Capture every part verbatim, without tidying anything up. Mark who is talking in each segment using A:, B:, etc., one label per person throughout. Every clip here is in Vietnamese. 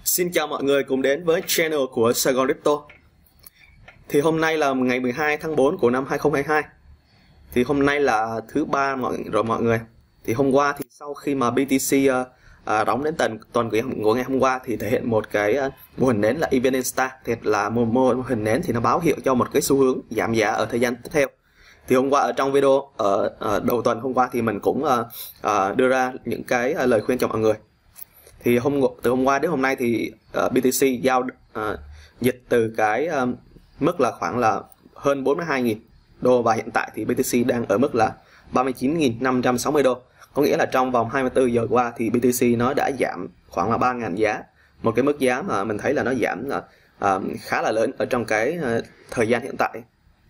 A: Xin chào mọi người cùng đến với channel của Saigon Crypto. Thì hôm nay là ngày mười hai tháng tư của năm hai không hai hai. Thì hôm nay là thứ ba mọi rồi mọi người. Thì hôm qua thì sau khi mà bê tê xê uh, uh, đóng đến tuần tuần của ngày hôm qua thì thể hiện một cái uh, mô hình nến là Event Star, thì là mô, mô hình nến thì nó báo hiệu cho một cái xu hướng giảm giá ở thời gian tiếp theo. Thì hôm qua ở trong video ở uh, đầu tuần hôm qua thì mình cũng uh, uh, đưa ra những cái uh, lời khuyên cho mọi người. Thì hôm từ hôm qua đến hôm nay thì uh, bê tê xê giao uh, dịch từ cái uh, mức là khoảng là hơn bốn mươi hai nghìn đô, và hiện tại thì bê tê xê đang ở mức là ba mươi chín nghìn năm trăm sáu mươi đô. Có nghĩa là trong vòng hai mươi tư giờ qua thì bê tê xê nó đã giảm khoảng là ba nghìn giá, một cái mức giá mà mình thấy là nó giảm là uh, khá là lớn ở trong cái uh, thời gian hiện tại.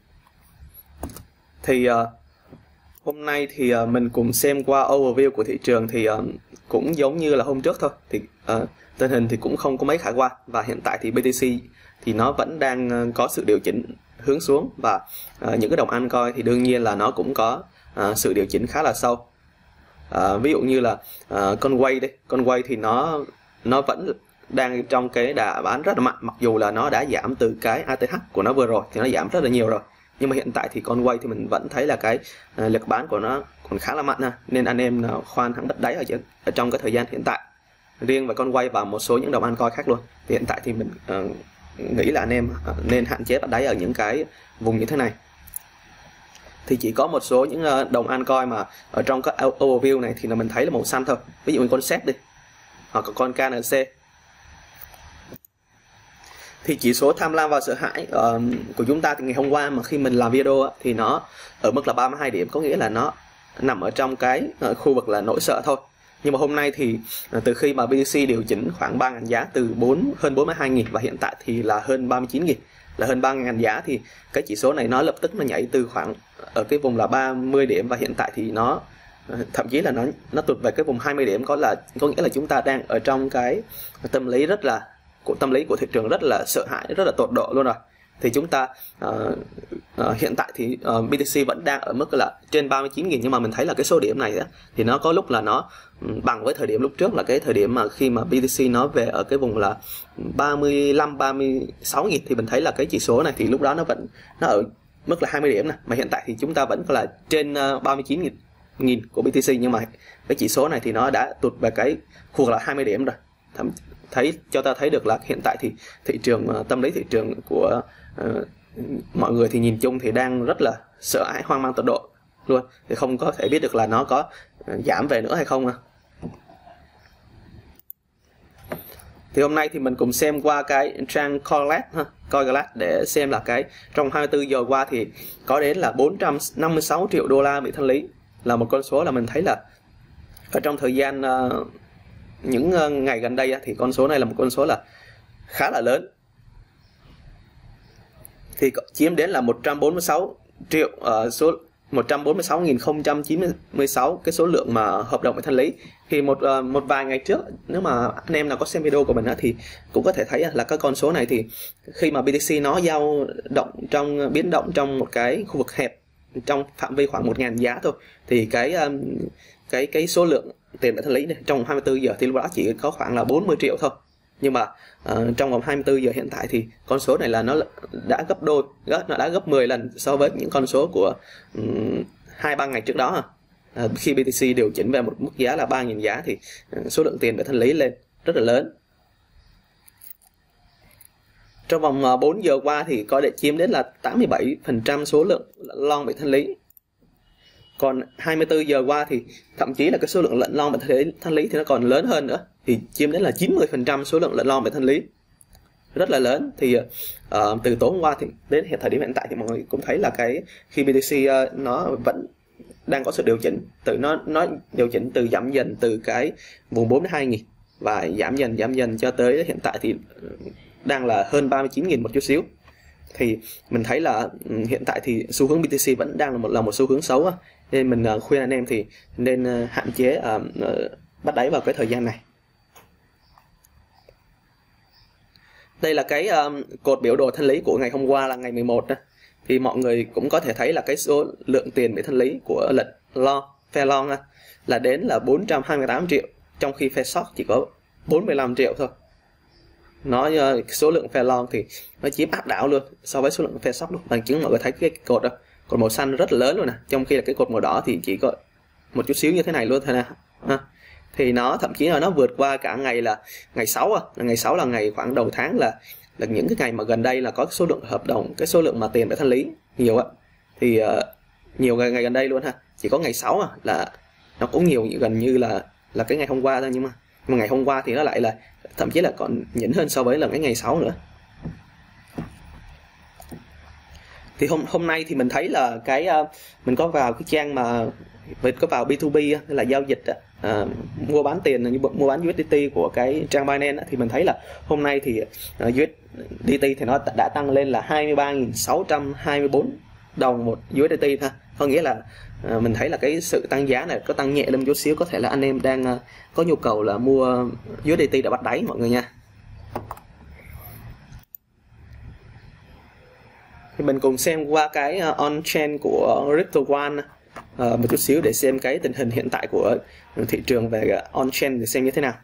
A: Thì uh, hôm nay thì uh, mình cùng xem qua overview của thị trường, thì uh, cũng giống như là hôm trước thôi, thì uh, tình hình thì cũng không có mấy khả quan, và hiện tại thì bê tê xê thì nó vẫn đang uh, có sự điều chỉnh hướng xuống, và uh, những cái đồng altcoin thì đương nhiên là nó cũng có uh, sự điều chỉnh khá là sâu. Uh, ví dụ như là uh, con Wave đây, con Wave thì nó nó vẫn đang trong cái đà bán rất là mạnh, mặc dù là nó đã giảm từ cái a tê hát của nó vừa rồi thì nó giảm rất là nhiều rồi. Nhưng mà hiện tại thì con Wave thì mình vẫn thấy là cái uh, lực bán của nó còn khá là mạnh ha. Nên anh em nào khoan hẳn bắt đáy ở, ở trong cái thời gian hiện tại. Riêng về con Wave và một số những đồng altcoin khác luôn, thì hiện tại thì mình uh, nghĩ là anh em uh, nên hạn chế bắt đáy ở những cái vùng như thế này. Thì chỉ có một số những uh, đồng altcoin mà ở trong cái overview này thì là mình thấy là màu xanh thôi. Ví dụ như con ét e tê đi, hoặc là con ca en xê. Thì chỉ số tham lam và sợ hãi uh, của chúng ta thì ngày hôm qua mà khi mình làm video thì nó ở mức là ba mươi hai điểm, có nghĩa là nó nằm ở trong cái uh, khu vực là nỗi sợ thôi. Nhưng mà hôm nay thì uh, từ khi mà bê tê xê điều chỉnh khoảng ba nghìn giá từ bốn hơn bốn mươi hai nghìn và hiện tại thì là hơn ba mươi chín nghìn, là hơn ba nghìn giá, thì cái chỉ số này nó lập tức nó nhảy từ khoảng ở cái vùng là ba mươi điểm, và hiện tại thì nó uh, thậm chí là nó nó tụt về cái vùng hai mươi điểm, có là có nghĩa là chúng ta đang ở trong cái tâm lý rất là của tâm lý của thị trường rất là sợ hãi, rất là tột độ luôn rồi. Thì chúng ta uh, uh, hiện tại thì uh, bê tê xê vẫn đang ở mức là trên ba mươi chín nghìn, nhưng mà mình thấy là cái số điểm này á, thì nó có lúc là nó bằng với thời điểm lúc trước, là cái thời điểm mà khi mà bê tê xê nó về ở cái vùng là ba mươi lăm ba mươi sáu nghìn, thì mình thấy là cái chỉ số này thì lúc đó nó vẫn nó ở mức là hai mươi điểm này, mà hiện tại thì chúng ta vẫn là trên uh, ba mươi chín nghìn của bê tê xê, nhưng mà cái chỉ số này thì nó đã tụt về cái khu vực là hai mươi điểm rồi. Thậm thấy cho ta thấy được là hiện tại thì thị trường tâm lý thị trường của uh, mọi người thì nhìn chung thì đang rất là sợ hãi, hoang mang tột độ luôn, thì không có thể biết được là nó có uh, giảm về nữa hay không. À. Thì hôm nay thì mình cùng xem qua cái trang Coinglass ha, Coinglass để xem là cái trong hai mươi tư giờ qua thì có đến là bốn trăm năm mươi sáu triệu đô la bị thanh lý, là một con số là mình thấy là ở trong thời gian uh, những ngày gần đây thì con số này là một con số là khá là lớn, thì chiếm đến là một trăm bốn mươi sáu triệu uh, số một trăm bốn mươi sáu nghìn không trăm chín mươi sáu cái số lượng mà hợp đồng bị thanh lý. Thì một uh, một vài ngày trước, nếu mà anh em nào có xem video của mình á, thì cũng có thể thấy là cái con số này thì khi mà bê tê xê nó dao động trong biến động trong một cái khu vực hẹp trong phạm vi khoảng một nghìn giá thôi, thì cái um, cái cái số lượng tiền bị thanh lý này trong hai mươi tư giờ thì lúc đó chỉ có khoảng là bốn mươi triệu thôi. Nhưng mà uh, trong vòng hai mươi tư giờ hiện tại thì con số này là nó đã gấp đôi, nó đã gấp mười lần so với những con số của hai ba ngày trước đó. Uh, khi bê tê xê điều chỉnh về một mức giá là ba nghìn giá thì uh, số lượng tiền bị thanh lý lên rất là lớn. Trong vòng uh, bốn giờ qua thì có để chiếm đến là tám mươi bảy phần trăm số lượng long bị thanh lý. Còn hai mươi tư giờ qua thì thậm chí là cái số lượng lệnh long bị thanh lý thì nó còn lớn hơn nữa, thì chiếm đến là chín mươi phần trăm số lượng lệnh long bị thanh lý, rất là lớn. Thì uh, từ tối hôm qua thì đến hiện thời điểm hiện tại thì mọi người cũng thấy là cái khi bê tê xê uh, nó vẫn đang có sự điều chỉnh, từ nó nó điều chỉnh từ giảm dần từ cái vùng bốn mươi hai nghìn và giảm dần giảm dần cho tới hiện tại thì đang là hơn ba mươi chín nghìn một chút xíu. Thì mình thấy là hiện tại thì xu hướng bê tê xê vẫn đang là một là một xu hướng xấu á. Nên mình uh, khuyên anh em thì nên uh, hạn chế uh, uh, bắt đáy vào cái thời gian này. Đây là cái um, cột biểu đồ thanh lý của ngày hôm qua là ngày mười một đó. Thì mọi người cũng có thể thấy là cái số lượng tiền bị thanh lý của lệnh long, phe long á, là đến là bốn trăm hai mươi tám triệu, trong khi phe short chỉ có bốn mươi lăm triệu thôi. nó số lượng phe long thì nó chiếm áp đảo luôn so với số lượng phe short luôn. Bằng chứng mọi người thấy cái cột đó, cột màu xanh rất là lớn luôn nè, trong khi là cái cột màu đỏ thì chỉ có một chút xíu như thế này luôn thôi nè. Ha. Thì nó thậm chí là nó vượt qua cả ngày là ngày sáu à, là ngày sáu là ngày khoảng đầu tháng, là là những cái ngày mà gần đây là có số lượng hợp đồng, cái số lượng mà tiền phải thanh lý nhiều á, thì uh, nhiều ngày, ngày gần đây luôn ha. Chỉ có ngày sáu à, là nó cũng nhiều gần như là là cái ngày hôm qua thôi, nhưng mà, nhưng mà ngày hôm qua thì nó lại là thậm chí là còn nhỉnh hơn so với là cái ngày sáu nữa. Thì hôm hôm nay thì mình thấy là cái uh, mình có vào cái trang mà mình có vào bê hai bê là giao dịch uh, mua bán tiền như mua bán u ét đê tê của cái trang Binance, thì mình thấy là hôm nay thì uh, u ét đê tê thì nó đã tăng lên là hai mươi ba nghìn sáu trăm hai mươi bốn đồng một u ét đê tê ha. Có nghĩa là uh, mình thấy là cái sự tăng giá này có tăng nhẹ lên chút xíu, có thể là anh em đang uh, có nhu cầu là mua u ét đê tê đã bắt đáy mọi người nha. Thì mình cùng xem qua cái uh, on-chain của CryptoOne uh, một chút xíu để xem cái tình hình hiện tại của thị trường về uh, on-chain để xem như thế nào.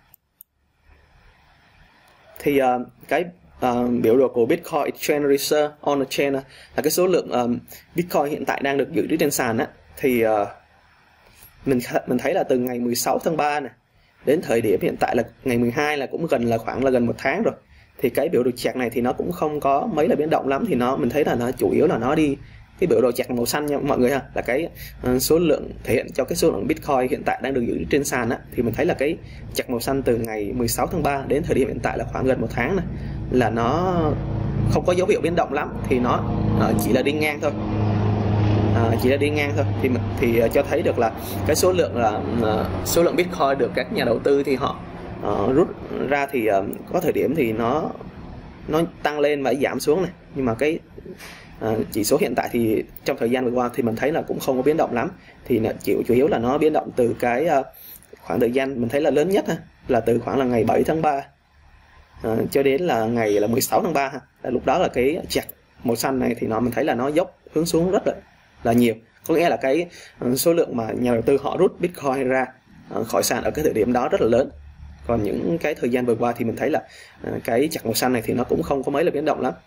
A: Thì uh, cái uh, biểu đồ của Bitcoin Exchange Reserve on-chain uh, là cái số lượng um, Bitcoin hiện tại đang được dự trữ trên sàn á, thì uh, mình mình thấy là từ ngày mười sáu tháng ba này đến thời điểm hiện tại là ngày mười hai là cũng gần là khoảng là gần một tháng rồi. Thì cái biểu đồ chart này thì nó cũng không có mấy là biến động lắm, thì nó mình thấy là nó chủ yếu là nó đi cái biểu đồ chart màu xanh nha mọi người ha, là cái uh, số lượng thể hiện cho cái số lượng Bitcoin hiện tại đang được giữ trên sàn á, thì mình thấy là cái chart màu xanh từ ngày mười sáu tháng ba đến thời điểm hiện tại là khoảng gần một tháng này, là nó không có dấu hiệu biến động lắm, thì nó uh, chỉ là đi ngang thôi. À, chỉ là đi ngang thôi, thì mình thì uh, cho thấy được là cái số lượng là uh, số lượng Bitcoin được các nhà đầu tư thì họ uh, rút ra thì uh, có thời điểm thì nó nó tăng lên và giảm xuống này, nhưng mà cái uh, chỉ số hiện tại thì trong thời gian vừa qua thì mình thấy là cũng không có biến động lắm, thì là chịu chủ yếu là nó biến động từ cái uh, khoảng thời gian mình thấy là lớn nhất ha, là từ khoảng là ngày bảy tháng ba uh, cho đến là ngày là mười sáu tháng ba ha. Là lúc đó là cái chart màu xanh này thì nó mình thấy là nó dốc hướng xuống rất là là nhiều, có nghĩa là cái uh, số lượng mà nhà đầu tư họ rút Bitcoin ra uh, khỏi sàn ở cái thời điểm đó rất là lớn. Còn những cái thời gian vừa qua thì mình thấy là uh, cái chart màu xanh này thì nó cũng không có mấy là biến động lắm.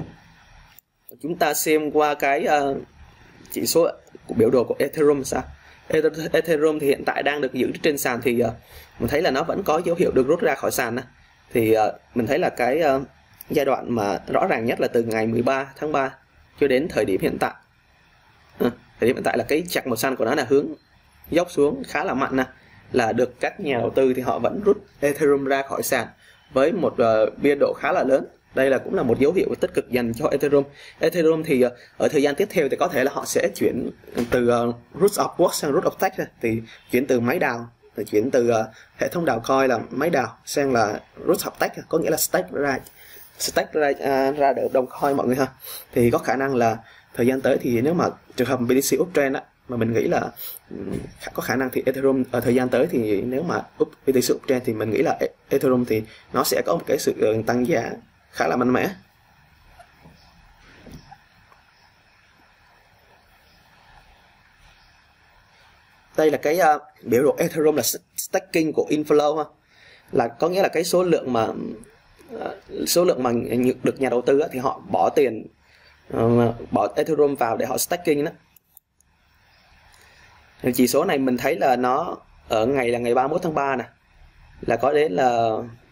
A: Chúng ta xem qua cái uh, chỉ số của biểu đồ của Ethereum sao. Ethereum thì hiện tại đang được giữ trên sàn, thì uh, mình thấy là nó vẫn có dấu hiệu được rút ra khỏi sàn đó. Thì uh, mình thấy là cái uh, giai đoạn mà rõ ràng nhất là từ ngày mười ba tháng ba cho đến thời điểm hiện tại. À, thời điểm hiện tại là cái chart màu xanh của nó là hướng dốc xuống khá là mạnh nè, là được các nhà đầu tư thì họ vẫn rút Ethereum ra khỏi sàn với một uh, biên độ khá là lớn. Đây là cũng là một dấu hiệu tích cực dành cho Ethereum. Ethereum thì uh, ở thời gian tiếp theo thì có thể là họ sẽ chuyển từ uh, root of work sang root of stake, thì chuyển từ máy đào, thì chuyển từ uh, hệ thống đào coin là máy đào sang là root of stake, có nghĩa là stake ra stake ra uh, ra được đồng coin mọi người ha. Thì có khả năng là thời gian tới thì nếu mà trường hợp bê tê xê uptrend á, mà mình nghĩ là có khả năng thì Ethereum ở thời gian tới thì nếu mà up bê tê xê uptrend thì mình nghĩ là Ethereum thì nó sẽ có một cái sự tăng giá khá là mạnh mẽ. Đây là cái uh, biểu đồ Ethereum là staking của inflow ha, là có nghĩa là cái số lượng mà uh, số lượng mà được nhà đầu tư á, thì họ bỏ tiền uh, bỏ Ethereum vào để họ staking đó. Thì chỉ số này mình thấy là nó ở ngày là ngày ba mươi mốt tháng ba nè, là có đến là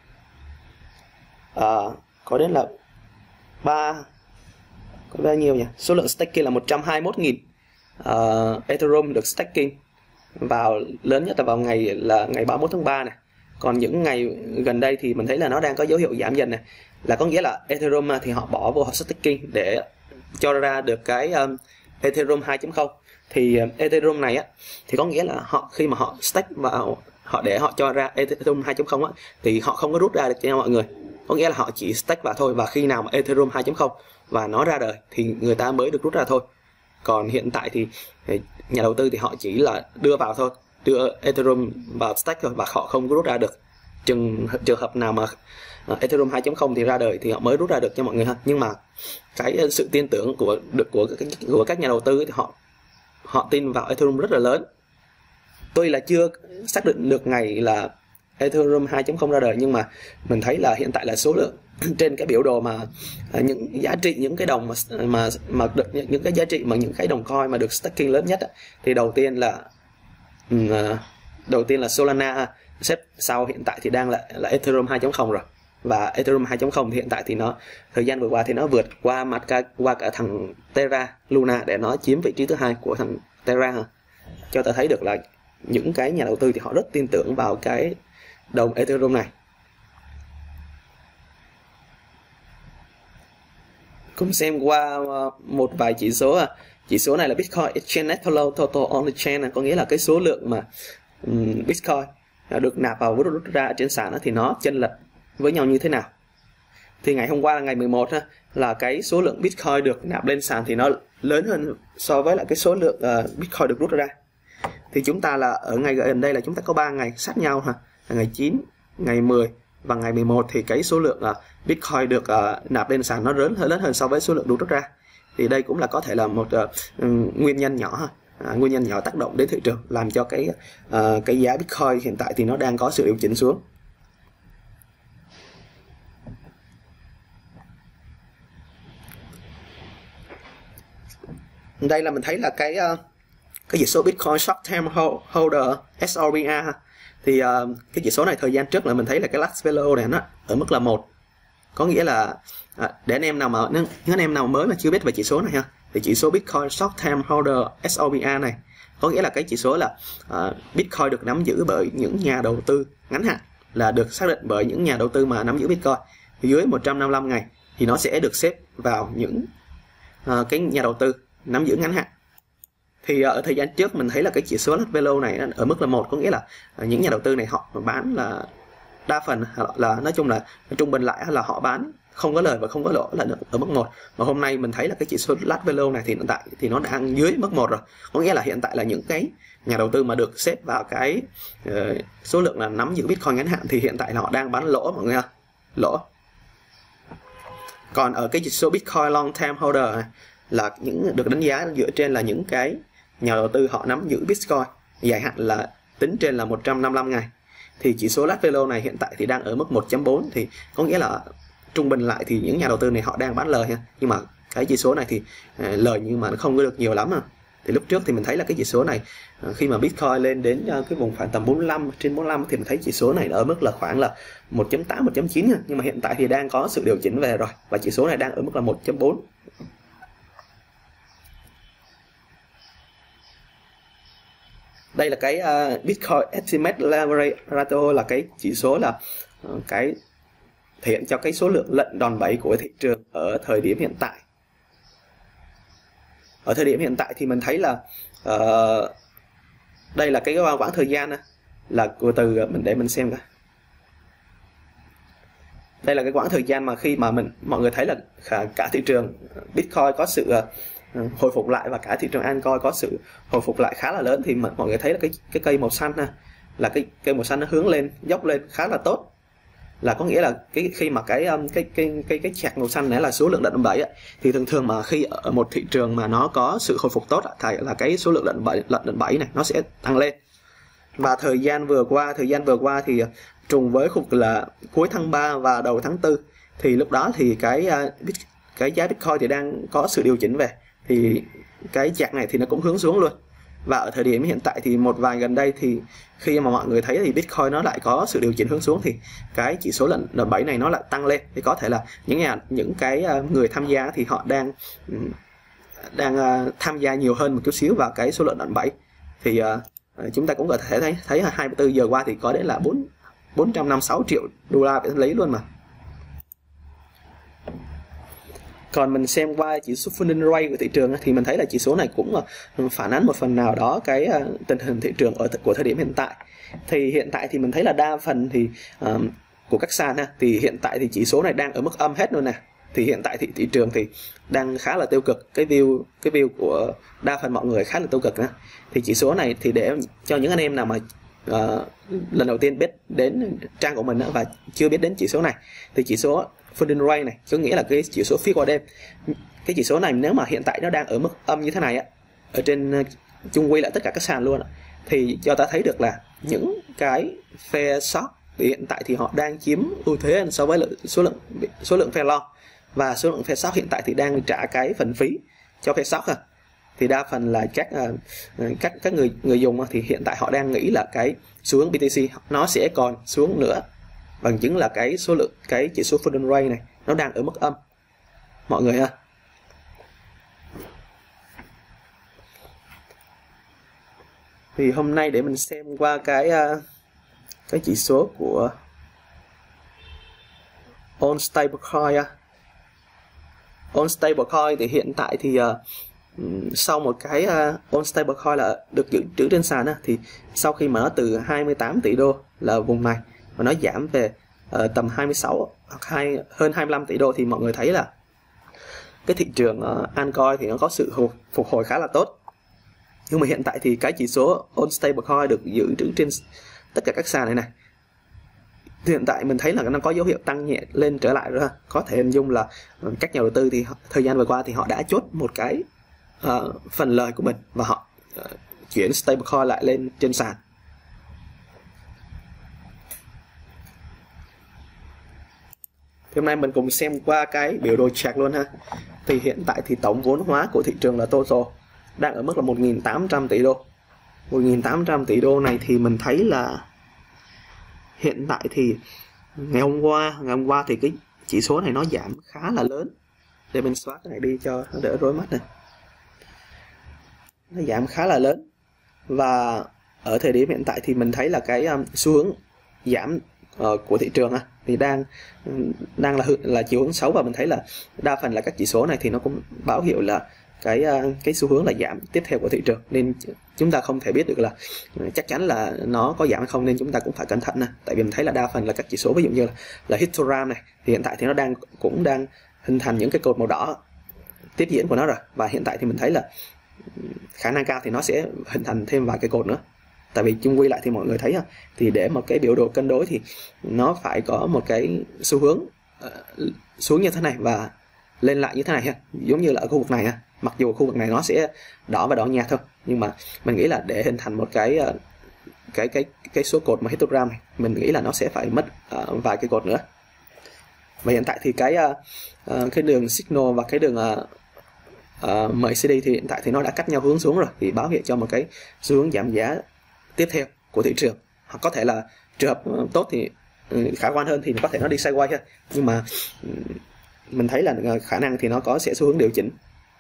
A: uh, có đến là ba có bao nhiêu nhỉ? Số lượng staking là một trăm hai mươi mốt nghìn uh, Ethereum được staking vào, lớn nhất là vào ngày là ngày ba mươi mốt tháng ba này. Còn những ngày gần đây thì mình thấy là nó đang có dấu hiệu giảm dần này, là có nghĩa là Ethereum thì họ bỏ vô họ staking để cho ra được cái um, Ethereum hai chấm không. Thì uh, Ethereum này á thì có nghĩa là họ khi mà họ stake vào họ để họ cho ra Ethereum hai chấm không á, thì họ không có rút ra được cho mọi người, có nghĩa là họ chỉ stake vào thôi, và khi nào mà Ethereum hai chấm không và nó ra đời thì người ta mới được rút ra thôi. Còn hiện tại thì nhà đầu tư thì họ chỉ là đưa vào thôi, đưa Ethereum vào stake thôi, và họ không có rút ra được. Trường trường hợp nào mà Ethereum hai chấm không thì ra đời thì họ mới rút ra được cho mọi người ha. Nhưng mà cái sự tin tưởng của được của của các nhà đầu tư thì họ họ tin vào Ethereum rất là lớn. Tuy là chưa xác định được ngày là Ethereum hai chấm không ra đời, nhưng mà mình thấy là hiện tại là số lượng trên cái biểu đồ mà uh, những giá trị những cái đồng mà mà mà được những, những cái giá trị mà những cái đồng coin mà được stacking lớn nhất á, thì đầu tiên là uh, đầu tiên là Solana, xếp sau hiện tại thì đang là là Ethereum hai chấm không rồi. Và Ethereum hai chấm không thì hiện tại thì nó thời gian vừa qua thì nó vượt qua mặt cả, qua cả thằng Terra Luna để nó chiếm vị trí thứ hai của thằng Terra ha. Cho ta thấy được là những cái nhà đầu tư thì họ rất tin tưởng vào cái đồng Ethereum này. Cũng xem qua một vài chỉ số. Chỉ số này là Bitcoin Exchange Net Flow Total on the Chain, có nghĩa là cái số lượng mà um, Bitcoin được nạp vào rút ra trên sàn thì nó chênh lệch với nhau như thế nào. Thì ngày hôm qua là ngày mười một ha, là cái số lượng Bitcoin được nạp lên sàn thì nó lớn hơn so với lại cái số lượng uh, Bitcoin được rút ra. Thì chúng ta là ở ngày gần đây là chúng ta có ba ngày sát nhau ha, là ngày chín, ngày mười và ngày mười một, thì cái số lượng uh, Bitcoin được uh, nạp lên sàn nó lớn hơn lớn hơn so với số lượng được rút ra. Thì đây cũng là có thể là một uh, nguyên nhân nhỏ ha. À, nguyên nhân nhỏ tác động đến thị trường làm cho cái uh, cái giá Bitcoin hiện tại thì nó đang có sự điều chỉnh xuống. Đây là mình thấy là cái uh, cái chỉ số Bitcoin Short Term Holder S O B A, thì uh, cái chỉ số này thời gian trước là mình thấy là cái last value này nó ở mức là một, có nghĩa là uh, để anh em nào mà những anh em nào mới mà chưa biết về chỉ số này ha, thì chỉ số Bitcoin Short Term Holder S O B A này có nghĩa là cái chỉ số là uh, Bitcoin được nắm giữ bởi những nhà đầu tư ngắn hạn, là được xác định bởi những nhà đầu tư mà nắm giữ Bitcoin thì dưới một trăm năm mươi lăm ngày thì nó sẽ được xếp vào những uh, cái nhà đầu tư nắm giữ ngắn hạn. Thì ở thời gian trước mình thấy là cái chỉ số last value này ở mức là một, có nghĩa là những nhà đầu tư này họ bán là đa phần là nói chung là trung bình lại là họ bán không có lời và không có lỗ là ở mức một. Mà hôm nay mình thấy là cái chỉ số last value này thì hiện tại thì nó đang dưới mức một rồi, có nghĩa là hiện tại là những cái nhà đầu tư mà được xếp vào cái uh, số lượng là nắm giữ Bitcoin ngắn hạn thì hiện tại là họ đang bán lỗ mọi người ha, lỗ. Còn ở cái chỉ số Bitcoin Long Term Holder này là những được đánh giá dựa trên là những cái nhà đầu tư họ nắm giữ Bitcoin dài hạn, là tính trên là một trăm năm mươi lăm ngày. Thì chỉ số last value này hiện tại thì đang ở mức một chấm bốn, thì có nghĩa là trung bình lại thì những nhà đầu tư này họ đang bán lời ha. Nhưng mà cái chỉ số này thì uh, lời nhưng mà nó không có được nhiều lắm à. Thì lúc trước thì mình thấy là cái chỉ số này uh, khi mà Bitcoin lên đến uh, cái vùng khoảng tầm bốn mươi lăm, trên bốn mươi lăm thì mình thấy chỉ số này ở mức là khoảng là một chấm tám, một chấm chín nha. Nhưng mà hiện tại thì đang có sự điều chỉnh về rồi và chỉ số này đang ở mức là một chấm bốn. Đây là cái uh, Bitcoin Estimate Leverage Ratio, là cái chỉ số là uh, cái thể hiện cho cái số lượng lệnh đòn bẩy của thị trường ở thời điểm hiện tại. Ở thời điểm hiện tại thì mình thấy là uh, đây là cái quãng thời gian này, là của từ mình để mình xem coi. Đây là cái quãng thời gian mà khi mà mình mọi người thấy là cả thị trường Bitcoin có sự uh, hồi phục lại và cả thị trường altcoin có sự hồi phục lại khá là lớn, thì mọi người thấy là cái cái cây màu xanh ha, là cái cây màu xanh nó hướng lên, dốc lên khá là tốt, là có nghĩa là cái khi mà cái cái cái cái cái chạc màu xanh này là số lượng lệnh đòn bẩy ấy, thì thường thường mà khi ở một thị trường mà nó có sự hồi phục tốt thì là cái số lượng lệnh bẩy lệnh đòn bẩy này nó sẽ tăng lên. Và thời gian vừa qua thời gian vừa qua thì trùng với khu vực là cuối tháng ba và đầu tháng tư, thì lúc đó thì cái cái giá Bitcoin thì đang có sự điều chỉnh về, thì cái chạc này thì nó cũng hướng xuống luôn. Và ở thời điểm hiện tại thì một vài gần đây thì khi mà mọi người thấy thì Bitcoin nó lại có sự điều chỉnh hướng xuống, thì cái chỉ số lệnh đòn bẩy này nó lại tăng lên. Thì có thể là những nhà những cái người tham gia thì họ đang đang tham gia nhiều hơn một chút xíu vào cái số lệnh đòn bẩy. Thì uh, chúng ta cũng có thể thấy thấy hai mươi tư giờ qua thì có đến là bốn bốn trăm năm mươi sáu triệu đô la để lấy luôn mà. Còn mình xem qua chỉ số funding rate của thị trường thì mình thấy là chỉ số này cũng phản ánh một phần nào đó cái tình hình thị trường ở của thời điểm hiện tại. Thì hiện tại thì mình thấy là đa phần thì uh, của các sàn ha, thì hiện tại thì chỉ số này đang ở mức âm hết luôn nè. Thì hiện tại thì thị trường thì đang khá là tiêu cực, cái view cái view của đa phần mọi người khá là tiêu cực nè. Thì chỉ số này thì để cho những anh em nào mà uh, lần đầu tiên biết đến trang của mình nữa và chưa biết đến chỉ số này, thì chỉ số funding rate này có nghĩa là cái chỉ số phiên qua đêm. Cái chỉ số này nếu mà hiện tại nó đang ở mức âm như thế này á, ở trên uh, chung quy lại tất cả các sàn luôn á, thì cho ta thấy được là những cái phe short thì hiện tại thì họ đang chiếm ưu thế so với lượng, số lượng số lượng phe long, và số lượng phe short hiện tại thì đang trả cái phần phí cho phe short ha. Thì đa phần là các các các người người dùng thì hiện tại họ đang nghĩ là cái xu hướng bê tê xê nó sẽ còn xuống nữa, bằng chứng là cái số lượng cái chỉ số Golden Ray này nó đang ở mức âm mọi người ha. Thì hôm nay để mình xem qua cái cái chỉ số của On Stablecoin. On Stablecoin thì hiện tại thì uh, sau một cái uh, On Stablecoin là được dự trữ trên sàn á, thì sau khi mà nó từ hai mươi tám tỷ đô là vùng này và nó giảm về uh, tầm hai mươi sáu hoặc hai, hơn hai mươi lăm tỷ đô, thì mọi người thấy là cái thị trường uh, altcoin thì nó có sự hồi, phục hồi khá là tốt. Nhưng mà hiện tại thì cái chỉ số On Stablecoin được dự trữ trên tất cả các sàn này này, hiện tại mình thấy là nó có dấu hiệu tăng nhẹ lên trở lại rồi ha. Có thể hình dung là các nhà đầu tư thì thời gian vừa qua thì họ đã chốt một cái uh, phần lời của mình và họ uh, chuyển stablecoin lại lên trên sàn. Thì hôm nay mình cùng xem qua cái biểu đồ chart luôn ha. Thì hiện tại thì tổng vốn hóa của thị trường là total đang ở mức là một nghìn tám trăm tỷ đô. một nghìn tám trăm tỷ đô này thì mình thấy là hiện tại thì ngày hôm qua ngày hôm qua thì cái chỉ số này nó giảm khá là lớn. Để mình xóa cái này đi cho nó đỡ rối mắt này. Nó giảm khá là lớn, và ở thời điểm hiện tại thì mình thấy là cái um, xu hướng giảm uh, của thị trường uh, thì đang đang là là chiều hướng xấu, và mình thấy là đa phần là các chỉ số này thì nó cũng báo hiệu là cái cái xu hướng là giảm tiếp theo của thị trường, nên chúng ta không thể biết được là chắc chắn là nó có giảm hay không, nên chúng ta cũng phải cẩn thận nè. Tại vì mình thấy là đa phần là các chỉ số ví dụ như là, là histogram này thì hiện tại thì nó đang cũng đang hình thành những cái cột màu đỏ tiếp diễn của nó rồi, và hiện tại thì mình thấy là khả năng cao thì nó sẽ hình thành thêm vài cái cột nữa. Tại vì chung quy lại thì mọi người thấy thì để một cái biểu đồ cân đối thì nó phải có một cái xu hướng uh, xuống như thế này và lên lại như thế này ha, giống như là ở khu vực này ha. Mặc dù khu vực này nó sẽ đỏ và đỏ nhạt thôi, nhưng mà mình nghĩ là để hình thành một cái cái cái cái số cột mà histogram này, mình nghĩ là nó sẽ phải mất uh, vài cái cột nữa. Và hiện tại thì cái uh, cái đường signal và cái đường uh, uh, em a xê đê thì hiện tại thì nó đã cắt nhau hướng xuống rồi, thì báo hiệu cho một cái xu hướng giảm giá tiếp theo của thị trường. Hoặc có thể là trường hợp uh, tốt thì uh, khả quan hơn thì có thể nó đi sideways ha, nhưng mà uh, mình thấy là khả năng thì nó có sẽ xu hướng điều chỉnh.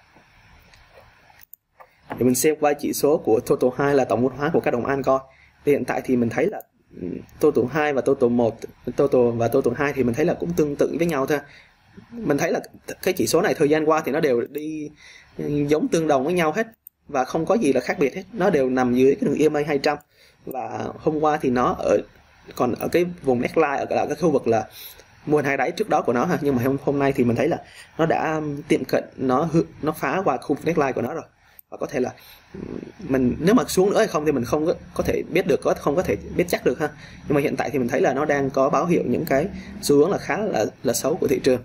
A: Thì mình xem qua chỉ số của Total hai là tổng vốn hóa của các đồng altcoin. Thì hiện tại thì mình thấy là Total hai và Total một, Total và Total hai thì mình thấy là cũng tương tự với nhau thôi. Mình thấy là cái chỉ số này thời gian qua thì nó đều đi giống tương đồng với nhau hết, và không có gì là khác biệt hết. Nó đều nằm dưới cái đường e em a hai trăm, và hôm qua thì nó ở còn ở cái vùng neckline, ở cái khu vực là mua hai đáy trước đó của nó ha. Nhưng mà hôm hôm nay thì mình thấy là nó đã tiệm cận, nó nó phá qua khu vực neckline của nó rồi, và có thể là mình nếu mà xuống nữa hay không thì mình không có, có thể biết được, có không có thể biết chắc được ha. Nhưng mà hiện tại thì mình thấy là nó đang có báo hiệu những cái xu hướng là khá là là xấu của thị trường.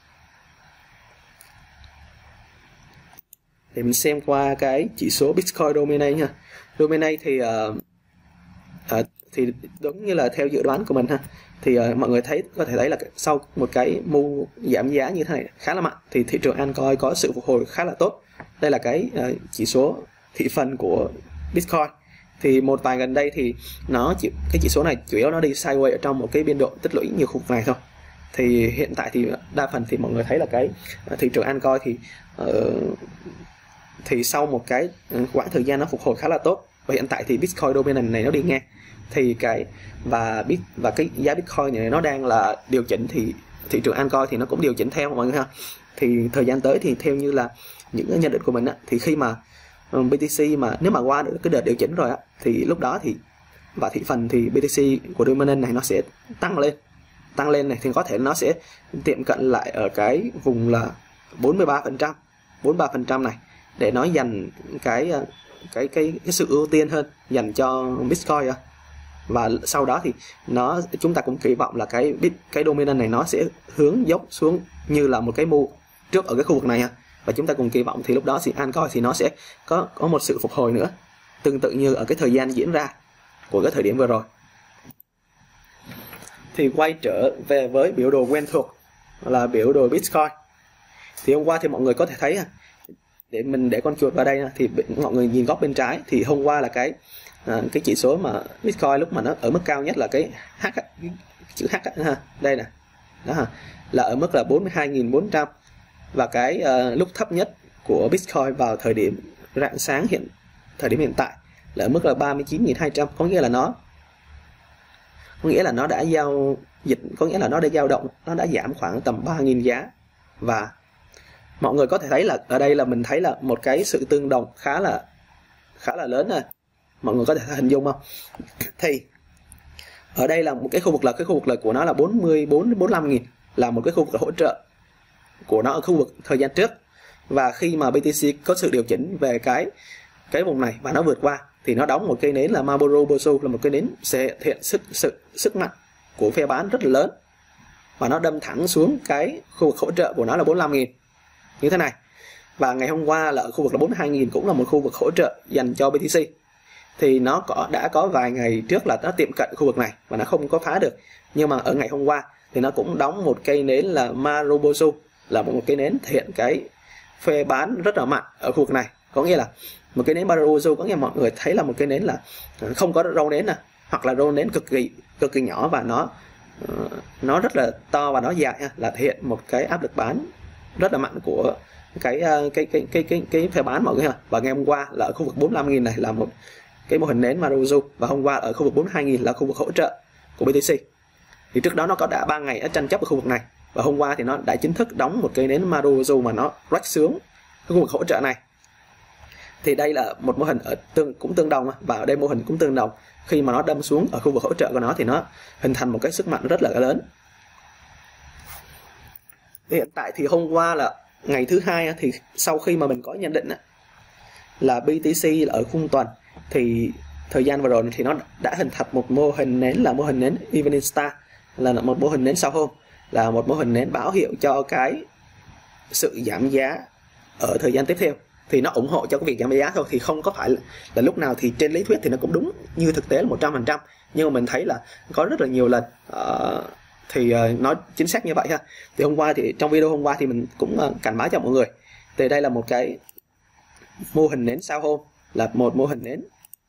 A: Thì mình xem qua cái chỉ số Bitcoin Dominate nha. Dominate thì uh, uh, thì đúng như là theo dự đoán của mình ha, thì uh, mọi người thấy có thể thấy là sau một cái move giảm giá như thế này khá là mạnh thì thị trường altcoin có sự phục hồi khá là tốt. Đây là cái uh, chỉ số thị phần của Bitcoin. Thì một vài gần đây thì nó chịu cái chỉ số này chủ yếu nó đi sideways ở trong một cái biên độ tích lũy nhiều khu vực này thôi. Thì hiện tại thì đa phần thì mọi người thấy là cái uh, thị trường altcoin thì uh, thì sau một cái quãng thời gian nó phục hồi khá là tốt, và hiện tại thì Bitcoin Dominance này nó đi ngang thì cái và bit và cái giá Bitcoin này nó đang là điều chỉnh, thì thị trường altcoin thì nó cũng điều chỉnh theo mọi người ha. Thì thời gian tới thì theo như là những nhận định của mình á, thì khi mà bê tê xê mà nếu mà qua được cái đợt điều chỉnh rồi á, thì lúc đó thì và thị phần thì bê tê xê của Dominance này nó sẽ tăng lên tăng lên này thì có thể nó sẽ tiệm cận lại ở cái vùng là bốn mươi ba phần trăm bốn mươi ba phần trăm này, để nó dành cái cái cái cái sự ưu tiên hơn dành cho Bitcoin. Và sau đó thì nó chúng ta cũng kỳ vọng là cái cái Dominance này nó sẽ hướng dốc xuống như là một cái move trước ở cái khu vực này ha. Và chúng ta cùng kỳ vọng thì lúc đó thì altcoin thì nó sẽ có có một sự phục hồi nữa, tương tự như ở cái thời gian diễn ra của cái thời điểm vừa rồi. thì quay trở về với biểu đồ quen thuộc là biểu đồ Bitcoin. Thì hôm qua thì mọi người có thể thấy để mình để con chuột vào đây thì mọi người nhìn góc bên trái thì hôm qua là cái à, cái chỉ số mà Bitcoin lúc mà nó ở mức cao nhất là cái H, cái chữ H ha, đây nè, đó là ở mức là bốn mươi hai nghìn bốn trăm, và cái uh, lúc thấp nhất của Bitcoin vào thời điểm rạng sáng hiện thời điểm hiện tại là ở mức là ba mươi chín nghìn hai trăm, có nghĩa là nó có nghĩa là nó đã giao dịch, có nghĩa là nó đã dao động, nó đã giảm khoảng tầm ba nghìn giá. Và mọi người có thể thấy là ở đây là mình thấy là một cái sự tương đồng khá là khá là lớn rồi, mọi người có thể hình dung không? Thì ở đây là một cái khu vực là cái khu vực là của nó là bốn mươi bốn đến bốn mươi lăm nghìn, là một cái khu vực hỗ trợ của nó ở khu vực thời gian trước. Và khi mà bê tê xê có sự điều chỉnh về cái cái vùng này và nó vượt qua thì nó đóng một cây nến là Marlboro Bosu, là một cây nến sẽ hiện sức sự sức mạnh của phe bán rất là lớn, và nó đâm thẳng xuống cái khu vực hỗ trợ của nó là bốn mươi lăm nghìn như thế này. Và ngày hôm qua là ở khu vực là bốn mươi hai nghìn, cũng là một khu vực hỗ trợ dành cho bê tê xê. Thì nó có đã có vài ngày trước là nó tiệm cận khu vực này và nó không có phá được, nhưng mà ở ngày hôm qua thì nó cũng đóng một cây nến là Marlboro Bosu, là một cây nến thể hiện cái phe bán rất là mạnh ở khu vực này. Có nghĩa là một cái nến Marlboro, có nghĩa mọi người thấy là một cái nến là không có râu nến nè, hoặc là râu nến cực kỳ cực kỳ nhỏ và nó nó rất là to và nó dài, là thể hiện một cái áp lực bán rất là mạnh của cái cái cái cái cái cái phe bán mọi người ha. Và ngày hôm qua là ở khu vực bốn mươi lăm nghìn này là một cái mô hình nến Marlboro, và hôm qua ở khu vực bốn mươi hai nghìn là khu vực hỗ trợ của bê tê xê. Thì trước đó nó có đã ba ngày ở tranh chấp ở khu vực này, và hôm qua thì nó đã chính thức đóng một cây nến Marlboro mà nó rách xuống cái khu vực hỗ trợ này. Thì đây là một mô hình ở tương cũng tương đồng, và ở đây mô hình cũng tương đồng, khi mà nó đâm xuống ở khu vực hỗ trợ của nó thì nó hình thành một cái sức mạnh rất là lớn. Thì hiện tại thì hôm qua là ngày thứ hai, thì sau khi mà mình có nhận định là bê tê xê ở khung tuần, thì thời gian vừa rồi thì nó đã hình thành một mô hình nến là mô hình nến Evening Star, là một mô hình nến sau hôm, là một mô hình nến báo hiệu cho cái sự giảm giá ở thời gian tiếp theo. Thì nó ủng hộ cho cái việc giảm giá thôi, thì không có phải là, là lúc nào thì trên lý thuyết thì nó cũng đúng như thực tế là một trăm phần trăm, nhưng mà mình thấy là có rất là nhiều lần uh, thì uh, nói chính xác như vậy ha. Thì hôm qua thì trong video hôm qua thì mình cũng uh, cảnh báo cho mọi người, thì đây là một cái mô hình nến sau hôm, là một mô hình nến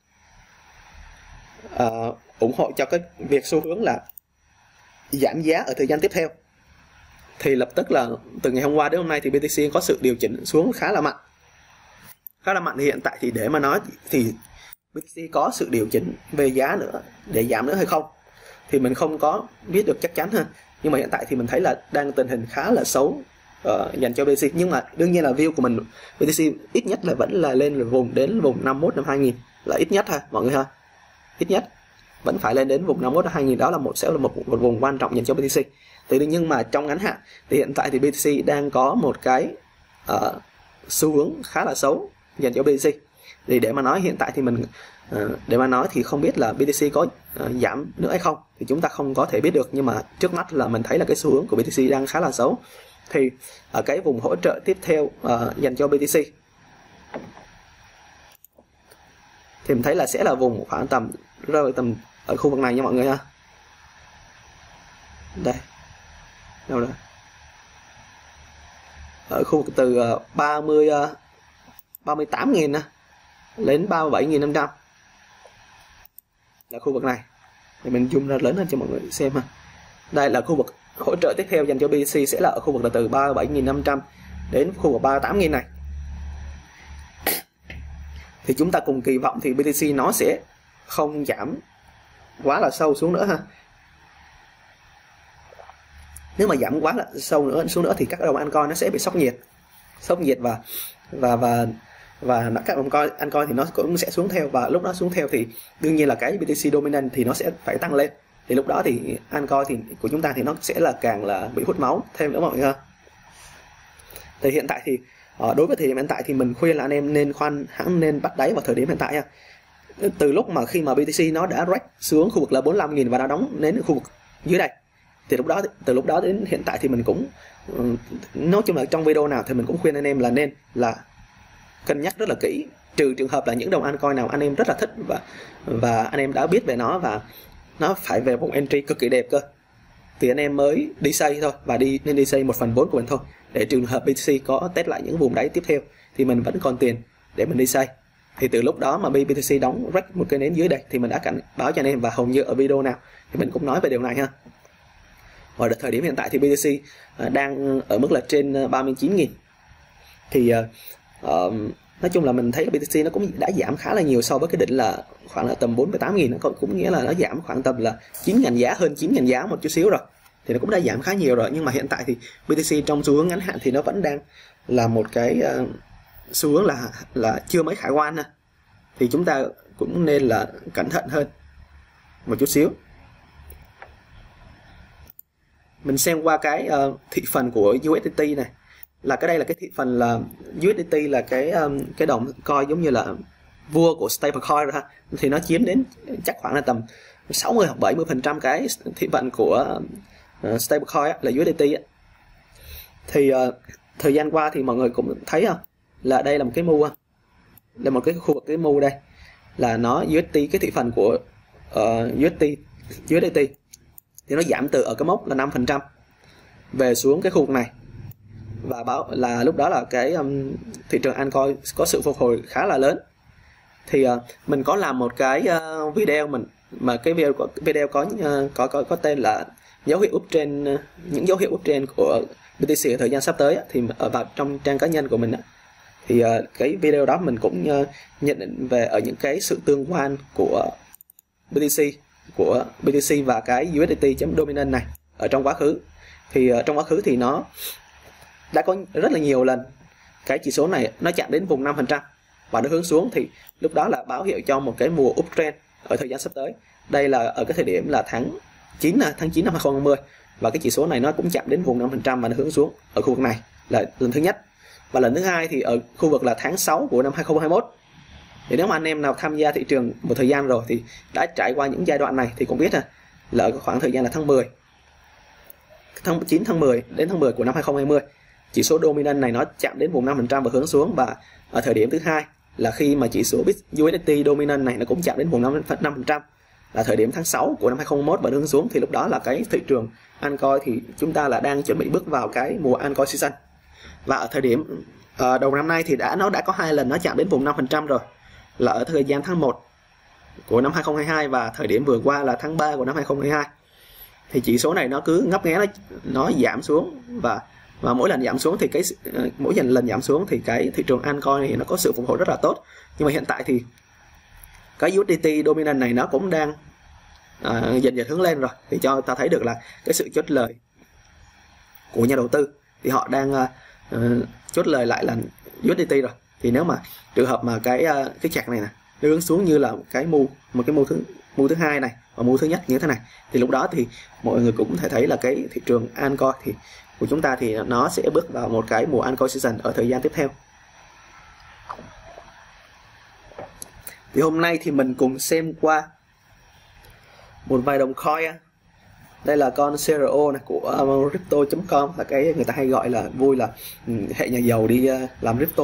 A: uh, ủng hộ cho cái việc xu hướng là giảm giá ở thời gian tiếp theo. Thì lập tức là từ ngày hôm qua đến hôm nay thì bê tê xê có sự điều chỉnh xuống khá là mạnh, khá là mạnh. Thì hiện tại thì để mà nói thì bê tê xê có sự điều chỉnh về giá nữa để giảm nữa hay không thì mình không có biết được chắc chắn ha. Nhưng mà hiện tại thì mình thấy là đang tình hình khá là xấu uh, dành cho bê tê xê. Nhưng mà đương nhiên là view của mình bê tê xê ít nhất là vẫn là lên vùng đến vùng năm mươi mốt năm hai nghìn là ít nhất ha mọi người ha, ít nhất vẫn phải lên đến vùng năm mươi mốt năm hai nghìn, đó là một sẽ là một, một vùng quan trọng dành cho bê tê xê. Thì nhưng mà trong ngắn hạn thì hiện tại thì bê tê xê đang có một cái uh, xu hướng khá là xấu dành cho bê tê xê. Thì để mà nói hiện tại thì mình uh, để mà nói thì không biết là bê tê xê có uh, giảm nữa hay không thì chúng ta không có thể biết được, nhưng mà trước mắt là mình thấy là cái xu hướng của bê tê xê đang khá là xấu. Thì ở cái vùng hỗ trợ tiếp theo uh, dành cho bê tê xê thì mình thấy là sẽ là vùng khoảng tầm rơi tầm ở khu vực này nha mọi người ha. Đây đâu rồi, ở khu vực từ ba mươi ba mươi tám nghìn đến ba mươi bảy nghìn năm trăm là khu vực này. Thì mình zoom ra lớn hơn cho mọi người xem ha. Đây là khu vực hỗ trợ tiếp theo dành cho bê tê xê sẽ là ở khu vực là từ ba mươi bảy nghìn năm trăm đến khu vực ba mươi tám nghìn này. Thì chúng ta cùng kỳ vọng thì bê tê xê nó sẽ không giảm quá là sâu xuống nữa ha. Nếu mà giảm quá là sâu nữa xuống nữa thì các đồng altcoin nó sẽ bị sốc nhiệt, sốc nhiệt và và và và các đồng coin altcoin thì nó cũng sẽ xuống theo, và lúc đó xuống theo thì đương nhiên là cái bê tê xê dominant thì nó sẽ phải tăng lên. Thì lúc đó thì altcoin thì của chúng ta thì nó sẽ là càng là bị hút máu thêm nữa mọi người. Thì hiện tại thì đối với thời điểm hiện tại thì mình khuyên là anh em nên khoan hãng nên bắt đáy vào thời điểm hiện tại nha. Từ lúc mà khi mà bê tê xê nó đã rách xuống khu vực là bốn mươi lăm nghìn và nó đóng đến khu vực dưới đây, thì lúc đó từ lúc đó đến hiện tại thì mình cũng nói chung là trong video nào thì mình cũng khuyên anh em là nên là cân nhắc rất là kỹ, trừ trường hợp là những đồng altcoin nào anh em rất là thích và và anh em đã biết về nó và nó phải về vùng entry cực kỳ đẹp cơ, thì anh em mới đi xây thôi, và đi nên đi xây một phần vốn của mình thôi, để trường hợp bê tê xê có test lại những vùng đáy tiếp theo thì mình vẫn còn tiền để mình đi xây. Thì từ lúc đó mà bê tê xê đóng rách một cái nến dưới đây thì mình đã cảnh báo cho anh em, và hầu như ở video nào thì mình cũng nói về điều này ha. Và thời điểm hiện tại thì bê tê xê đang ở mức là trên ba mươi chín nghìn. Thì uh, nói chung là mình thấy bê tê xê nó cũng đã giảm khá là nhiều so với cái đỉnh là khoảng là tầm bốn mươi tám nghìn, cũng nghĩa là nó giảm khoảng tầm là chín nghìn giá, hơn chín nghìn giá một chút xíu rồi. Thì nó cũng đã giảm khá nhiều rồi, nhưng mà hiện tại thì bê tê xê trong xu hướng ngắn hạn thì nó vẫn đang là một cái uh, xu hướng là là chưa mấy khả quan nè. Thì chúng ta cũng nên là cẩn thận hơn một chút xíu. Mình xem qua cái uh, thị phần của u ét đê tê này, là cái đây là cái thị phần là u ét đê tê là cái um, cái đồng coin giống như là vua của stablecoin rồi ha. Thì nó chiếm đến chắc khoảng là tầm sáu mươi hoặc bảy mươi phần trăm cái thị phần của uh, stablecoin là u ét đê tê á. Thì uh, thời gian qua thì mọi người cũng thấy không, là đây là một cái mu, là một cái khu vực cái mu đây là nó u ét đê, cái thị phần của uh, u ét đê u ét đê tê thì nó giảm từ ở cái mốc là năm phần trăm về xuống cái khu vực này, và báo là lúc đó là cái um, thị trường altcoin có sự phục hồi khá là lớn. Thì uh, mình có làm một cái uh, video mình mà cái video có video có uh, có có có tên là dấu hiệu uptrend, uh, những dấu hiệu uptrend của bê tê xê ở thời gian sắp tới, thì ở vào trong trang cá nhân của mình. Thì uh, cái video đó mình cũng uh, nhận định về ở những cái sự tương quan của bê tê xê của bê tê xê và cái u ét đê tê chấm dominant này ở trong quá khứ. Thì uh, trong quá khứ thì nó đã có rất là nhiều lần cái chỉ số này nó chạm đến vùng năm phần trăm và nó hướng xuống, thì lúc đó là báo hiệu cho một cái mùa uptrend ở thời gian sắp tới. Đây là ở cái thời điểm là tháng chín tháng chín năm hai không hai không, và cái chỉ số này nó cũng chạm đến vùng năm phần trăm và nó hướng xuống ở khu vực này là lần thứ nhất. Và lần thứ hai thì ở khu vực là tháng sáu của năm hai không hai mốt. Thì nếu mà anh em nào tham gia thị trường một thời gian rồi thì đã trải qua những giai đoạn này thì cũng biết là ở khoảng thời gian là tháng mười, tháng chín tháng mười đến tháng mười của năm hai không hai không, chỉ số dominant này nó chạm đến vùng năm phần trăm và hướng xuống. Và ở thời điểm thứ hai là khi mà chỉ số u ét đê tê dominant này nó cũng chạm đến vùng năm phần trăm, là thời điểm tháng sáu của năm hai không hai mốt và hướng xuống. Thì lúc đó là cái thị trường altcoin thì chúng ta là đang chuẩn bị bước vào cái mùa altcoin season. Và ở thời điểm uh, đầu năm nay thì đã nó đã có hai lần nó chạm đến vùng năm phần trăm rồi, là ở thời gian tháng một của năm hai không hai hai và thời điểm vừa qua là tháng ba của năm hai không hai hai. Thì chỉ số này nó cứ ngấp nghé, nó, nó giảm xuống, và và mỗi lần giảm xuống thì cái mỗi lần lần giảm xuống thì cái thị trường altcoin thì nó có sự phục hồi rất là tốt. Nhưng mà hiện tại thì cái u ét đê tê dominant này nó cũng đang uh, dần dần hướng lên rồi, thì cho ta thấy được là cái sự chốt lời của nhà đầu tư thì họ đang uh, uh, chốt lời lại là u ét đê tê rồi. Thì nếu mà trường hợp mà cái uh, cái chart này nè nó hướng xuống như là cái mu một cái mu thứ mu thứ hai này và mu thứ nhất như thế này, thì lúc đó thì mọi người cũng thể thấy là cái thị trường altcoin thì của chúng ta thì nó sẽ bước vào một cái mùa altcoin season ở thời gian tiếp theo. Thì hôm nay thì mình cùng xem qua một vài đồng coin. Đây là con xê rờ o này của crypto chấm com, là cái người ta hay gọi là vui là hệ nhà giàu đi làm crypto.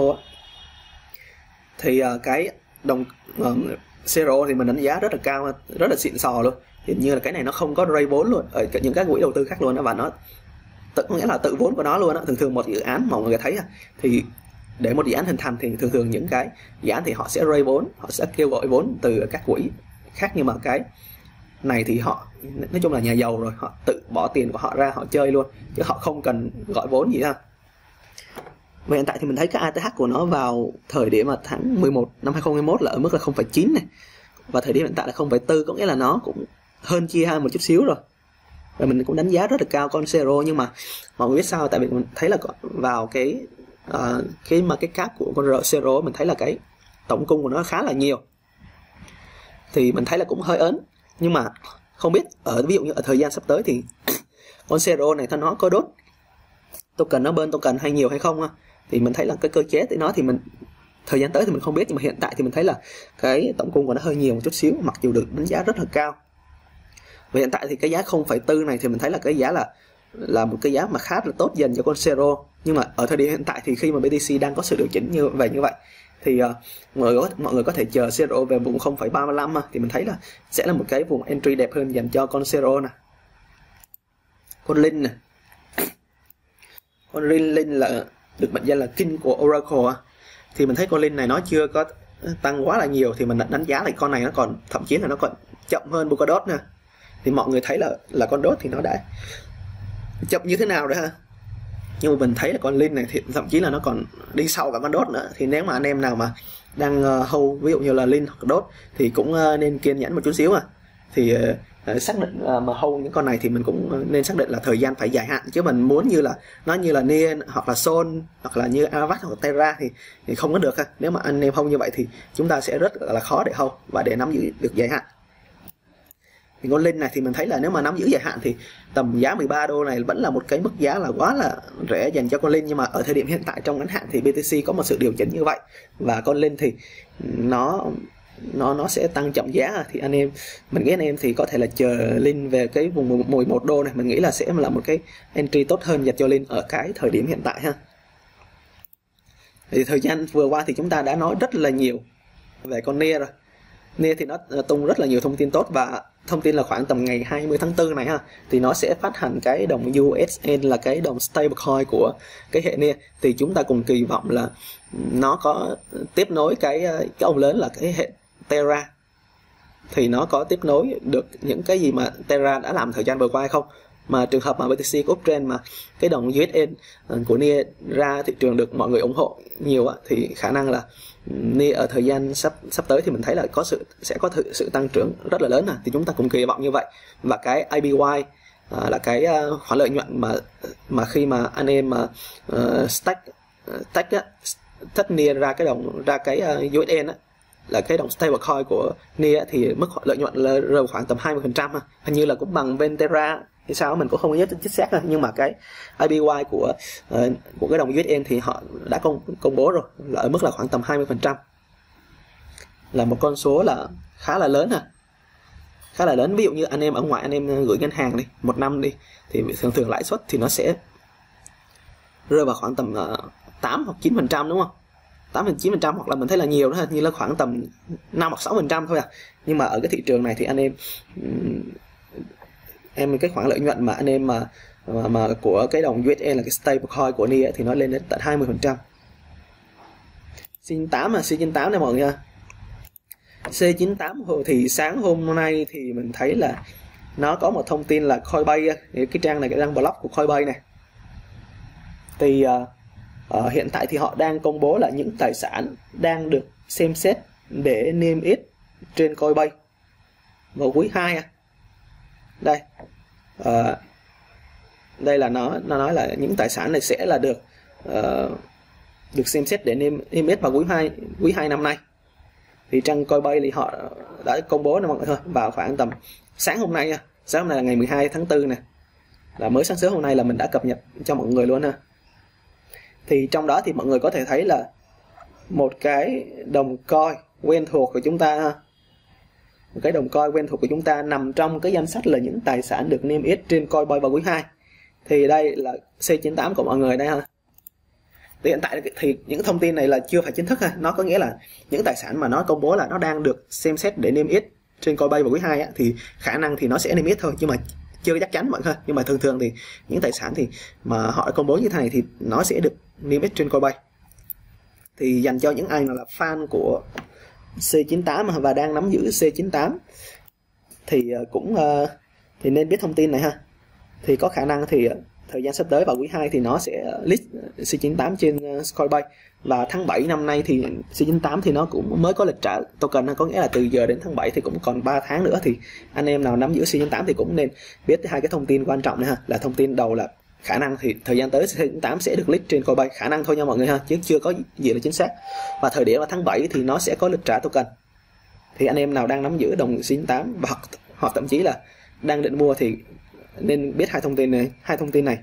A: Thì cái đồng xê rờ o thì mình đánh giá rất là cao, rất là xịn sò luôn. Hình như là cái này nó không có raise vốn luôn ở những các quỹ đầu tư khác luôn đó, và nó tự nghĩa là tự vốn của nó luôn đó. Thường thường một dự án mà mọi người thấy thì để một dự án hình thành thì thường thường những cái dự án thì họ sẽ raise vốn, họ sẽ kêu gọi vốn từ các quỹ khác, nhưng mà cái này thì họ nói chung là nhà giàu rồi, họ tự bỏ tiền của họ ra họ chơi luôn, chứ họ không cần gọi vốn gì ha. Và hiện tại thì mình thấy cái a tê hát của nó vào thời điểm mà tháng mười một năm hai không hai mốt là ở mức là không phẩy chín này, và thời điểm hiện tại là không phẩy bốn, có nghĩa là nó cũng hơn chia hai một chút xíu rồi. Và mình cũng đánh giá rất là cao con xê rờ o, nhưng mà mọi người biết sao, tại vì mình thấy là vào cái uh, cái mà cái cap của con xê rờ o mình thấy là cái tổng cung của nó khá là nhiều, thì mình thấy là cũng hơi ớn. Nhưng mà không biết ở ví dụ như ở thời gian sắp tới thì con xê rờ o này nó có đốt token, nó bên token hay nhiều hay không, thì mình thấy là cái cơ chế tới nó thì mình thời gian tới thì mình không biết, nhưng mà hiện tại thì mình thấy là cái tổng cung của nó hơi nhiều một chút xíu, mặc dù được đánh giá rất là cao. Và hiện tại thì cái giá không phẩy bốn này thì mình thấy là cái giá là là một cái giá mà khá là tốt dành cho con xê rờ o. Nhưng mà ở thời điểm hiện tại thì khi mà bê tê xê đang có sự điều chỉnh như vậy như vậy thì uh, mọi người mọi người có thể chờ xê rờ o về vùng không phẩy ba mươi lăm, thì mình thấy là sẽ là một cái vùng entry đẹp hơn dành cho con xê rờ o nè. con Link này, con Link, Link là được mệnh danh là King của Oracle, thì mình thấy con Link này nó chưa có tăng quá là nhiều, thì mình đánh giá là con này nó còn thậm chí là nó còn chậm hơn Polkadot nè. Thì mọi người thấy là là con đốt thì nó đã chậm như thế nào rồi ha, nhưng mà mình thấy là con Link này thì thậm chí là nó còn đi sau cả con đốt nữa. Thì nếu mà anh em nào mà đang uh, hold ví dụ như là Link hoặc đốt thì cũng uh, nên kiên nhẫn một chút xíu à. Thì uh, xác định uh, mà hold những con này thì mình cũng nên xác định là thời gian phải dài hạn, chứ mình muốn như là nó như là Near hoặc là Sol hoặc là như Avax hoặc Terra thì, thì không có được ha. Nếu mà anh em hold như vậy thì chúng ta sẽ rất là khó để hold và để nắm giữ được dài hạn. Thì con Link này thì mình thấy là nếu mà nắm giữ dài hạn thì tầm giá mười ba đô này vẫn là một cái mức giá là quá là rẻ dành cho con Link, nhưng mà ở thời điểm hiện tại trong ngắn hạn thì bê tê xê có một sự điều chỉnh như vậy và con Link thì nó nó nó sẽ tăng chậm giá. Thì anh em mình nghĩ anh em thì có thể là chờ Link về cái vùng mười một đô này, mình nghĩ là sẽ là một cái entry tốt hơn dành cho Link ở cái thời điểm hiện tại ha. Thì thời gian vừa qua thì chúng ta đã nói rất là nhiều về con Near rồi. Near thì nó tung rất là nhiều thông tin tốt, và thông tin là khoảng tầm ngày hai mươi tháng tư này ha, thì nó sẽ phát hành cái đồng u ét en là cái đồng stablecoin của cái hệ Near. Thì chúng ta cùng kỳ vọng là nó có tiếp nối cái cái ông lớn là cái hệ Terra, thì nó có tiếp nối được những cái gì mà Terra đã làm thời gian vừa qua hay không. Mà trường hợp mà bê tê xê có uptrend mà cái đồng u ét en của Near ra thị trường được mọi người ủng hộ nhiều á, thì khả năng là Near ở thời gian sắp sắp tới thì mình thấy là có sự sẽ có sự, sự tăng trưởng rất là lớn à. Thì chúng ta cùng kỳ vọng như vậy. Và cái i bê i à, là cái uh, khoản lợi nhuận mà mà khi mà anh em mà uh, stack stack á, stack Near ra cái đồng ra cái uh, u ét en á, là cái đồng stablecoin của Near thì mức lợi nhuận là rơi khoảng tầm hai mươi phần trăm, hình như là cũng bằng bên Terra thì sao mình cũng không nhớ chính xác thôi. Nhưng mà cái i bê i của uh, của cái đồng u ét en thì họ đã công công bố rồi là ở mức là khoảng tầm hai mươi phần trăm, là một con số là khá là lớn à, khá là lớn. Ví dụ như anh em ở ngoài anh em gửi ngân hàng đi một năm đi thì thường thường lãi suất thì nó sẽ rơi vào khoảng tầm uh, tám hoặc chín phần trăm, đúng không? tám đến chín phần trăm, hoặc là mình thấy là nhiều đó, như là khoảng tầm năm hoặc sáu phần trăm thôi à. Nhưng mà ở cái thị trường này thì anh em em cái khoản lợi nhuận mà anh em mà mà, mà của cái đồng u ét en là cái stablecoin của Near thì nó lên đến tận hai mươi phần trăm. C chín tám là C chín tám này mọi người. C chín tám thì sáng hôm nay thì mình thấy là nó có một thông tin là Coinbase, cái trang này cái trang blog của Coinbase này, thì uh, uh, hiện tại thì họ đang công bố là những tài sản đang được xem xét để niêm yết trên Coinbase vào quý hai à. Đây uh, đây là nó nó nói là những tài sản này sẽ là được uh, được xem xét để niêm niêm yết vào quý hai quý hai năm nay. Thì trang Coinbase thì họ đã công bố nè mọi người thôi, vào khoảng tầm sáng hôm nay nha. Sáng hôm nay là ngày mười hai tháng tư nè, là mới sáng sớm hôm nay là mình đã cập nhật cho mọi người luôn ha. Thì trong đó thì mọi người có thể thấy là một cái đồng coin quen thuộc của chúng ta ha. Một cái đồng coin quen thuộc của chúng ta nằm trong cái danh sách là những tài sản được niêm yết trên Coinbase vào quý hai. Thì đây là C chín tám của mọi người đây ha. Thì hiện tại thì những thông tin này là chưa phải chính thức ha, nó có nghĩa là những tài sản mà nó công bố là nó đang được xem xét để niêm yết trên Coinbase vào quý hai á, thì khả năng thì nó sẽ niêm yết thôi, nhưng mà chưa chắc chắn mọi người. Nhưng mà thường thường thì những tài sản thì mà họ công bố như thế này thì nó sẽ được niêm yết trên Coinbase. Thì dành cho những ai mà là fan của C chín tám và đang nắm giữ C chín tám thì cũng thì nên biết thông tin này ha. Thì có khả năng thì thời gian sắp tới vào quý hai thì nó sẽ list C chín tám trên Coinbase. Và tháng bảy năm nay thì C chín tám thì nó cũng mới có lịch trả token, có nghĩa là từ giờ đến tháng bảy thì cũng còn ba tháng nữa. Thì anh em nào nắm giữ C chín tám thì cũng nên biết hai cái thông tin quan trọng này ha. Là thông tin đầu là khả năng thì thời gian tới C chín tám sẽ được list trên Coinbase, khả năng thôi nha mọi người ha, chứ chưa có gì là chính xác. Và thời điểm vào tháng bảy thì nó sẽ có lịch trả token. Thì anh em nào đang nắm giữ đồng C chín tám hoặc hoặc thậm chí là đang định mua thì nên biết hai thông tin này, hai thông tin này.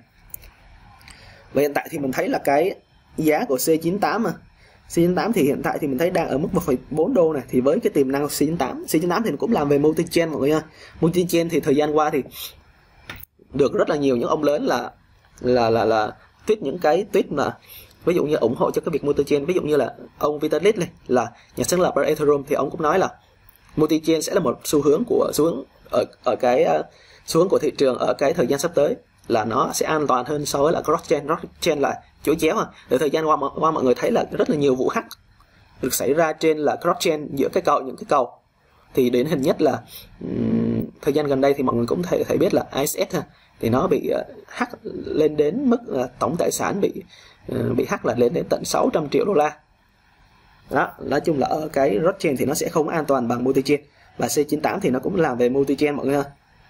A: Và hiện tại thì mình thấy là cái giá của C chín tám mà C chín tám thì hiện tại thì mình thấy đang ở mức một phẩy bốn đô này. Thì với cái tiềm năng của C chín tám, C chín tám thì cũng làm về multi chain mọi người ha. Multi chain thì thời gian qua thì được rất là nhiều những ông lớn là là là là tweet những cái tweet mà ví dụ như ủng hộ cho cái việc multi chain. Ví dụ như là ông Vitalik này, là nhà sáng lập Ethereum, thì ông cũng nói là multi chain sẽ là một xu hướng của xu hướng ở ở cái uh, xu hướng của thị trường ở cái thời gian sắp tới. là nó sẽ an toàn hơn so với là cross chain. Cross chain là chuỗi chéo à. Từ thời gian qua, qua mọi người thấy là rất là nhiều vụ hack được xảy ra trên là cross chain giữa cái cầu những cái cầu. Thì đến hình nhất là um, thời gian gần đây thì mọi người cũng thể thấy biết là i ét ét ha, thì nó bị uh, hack lên đến mức uh, tổng tài sản bị uh, bị hack là lên đến tận sáu trăm triệu đô la. Đó, nói chung là ở cái cross chain thì nó sẽ không an toàn bằng multi chain, và C chín tám thì nó cũng làm về multi chain mọi người ha.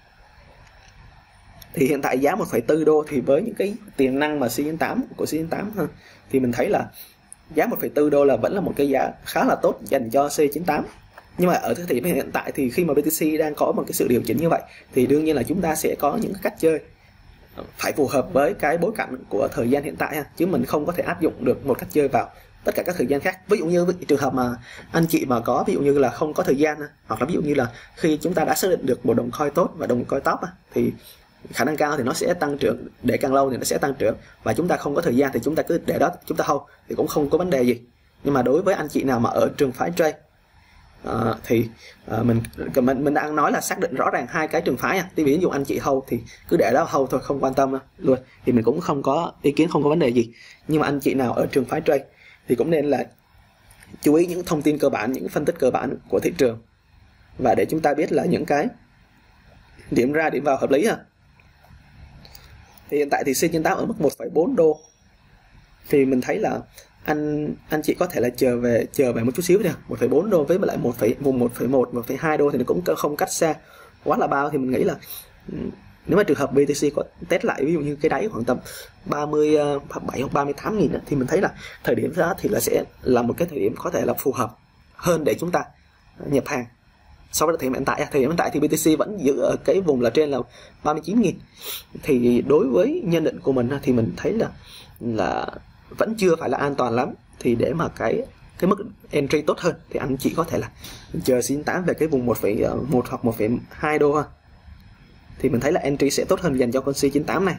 A: Thì hiện tại giá một phẩy bốn đô thì với những cái tiềm năng mà C chín tám của C chín tám ha, thì mình thấy là giá một phẩy bốn đô là vẫn là một cái giá khá là tốt dành cho C chín tám. Nhưng mà ở thời điểm hiện tại thì khi mà bê tê xê đang có một cái sự điều chỉnh như vậy thì đương nhiên là chúng ta sẽ có những cách chơi phải phù hợp với cái bối cảnh của thời gian hiện tại ha, chứ mình không có thể áp dụng được một cách chơi vào tất cả các thời gian khác. Ví dụ như trường hợp mà anh chị mà có ví dụ như là không có thời gian, hoặc là ví dụ như là khi chúng ta đã xác định được một đồng coin tốt và đồng coin top thì khả năng cao thì nó sẽ tăng trưởng, để càng lâu thì nó sẽ tăng trưởng, và chúng ta không có thời gian thì chúng ta cứ để đó chúng ta hold thì cũng không có vấn đề gì. Nhưng mà đối với anh chị nào mà ở trường phái trade à, thì à, mình mình mình đang nói là xác định rõ ràng hai cái trường phái à. Thì ví dụ anh chị hold thì cứ để đó hold thôi, không quan tâm luôn, thì mình cũng không có ý kiến, không có vấn đề gì. Nhưng mà anh chị nào ở trường phái trade thì cũng nên là chú ý những thông tin cơ bản, những phân tích cơ bản của thị trường, và để chúng ta biết là những cái điểm ra điểm vào hợp lý ha. Thì hiện tại thì C chín tám ở mức một phẩy bốn đô thì mình thấy là anh anh chị có thể là chờ về chờ về một chút xíu thôi. một phẩy bốn đô với lại một vùng một phẩy một, một phẩy hai đô thì nó cũng không cách xa quá là bao. Thì mình nghĩ là nếu mà trường hợp bê tê xê có test lại ví dụ như cái đáy khoảng tầm ba mươi bảy hoặc ba mươi tám nghìn thì mình thấy là thời điểm đó thì là sẽ là một cái thời điểm có thể là phù hợp hơn để chúng ta nhập hàng. So với thời điểm hiện tại, thời điểm hiện tại thì bê tê xê vẫn giữ ở cái vùng là trên là ba mươi chín nghìn. Thì đối với nhận định của mình thì mình thấy là là vẫn chưa phải là an toàn lắm. Thì để mà cái cái mức entry tốt hơn thì anh chị có thể là chờ C chín tám về cái vùng một phẩy một hoặc một phẩy hai đô ha. Thì mình thấy là entry sẽ tốt hơn dành cho con C chín tám này.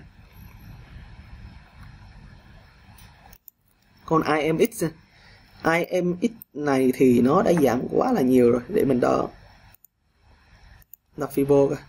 A: Con i em ích i em ích này thì nó đã giảm quá là nhiều rồi. Để mình đo là Fibo coi.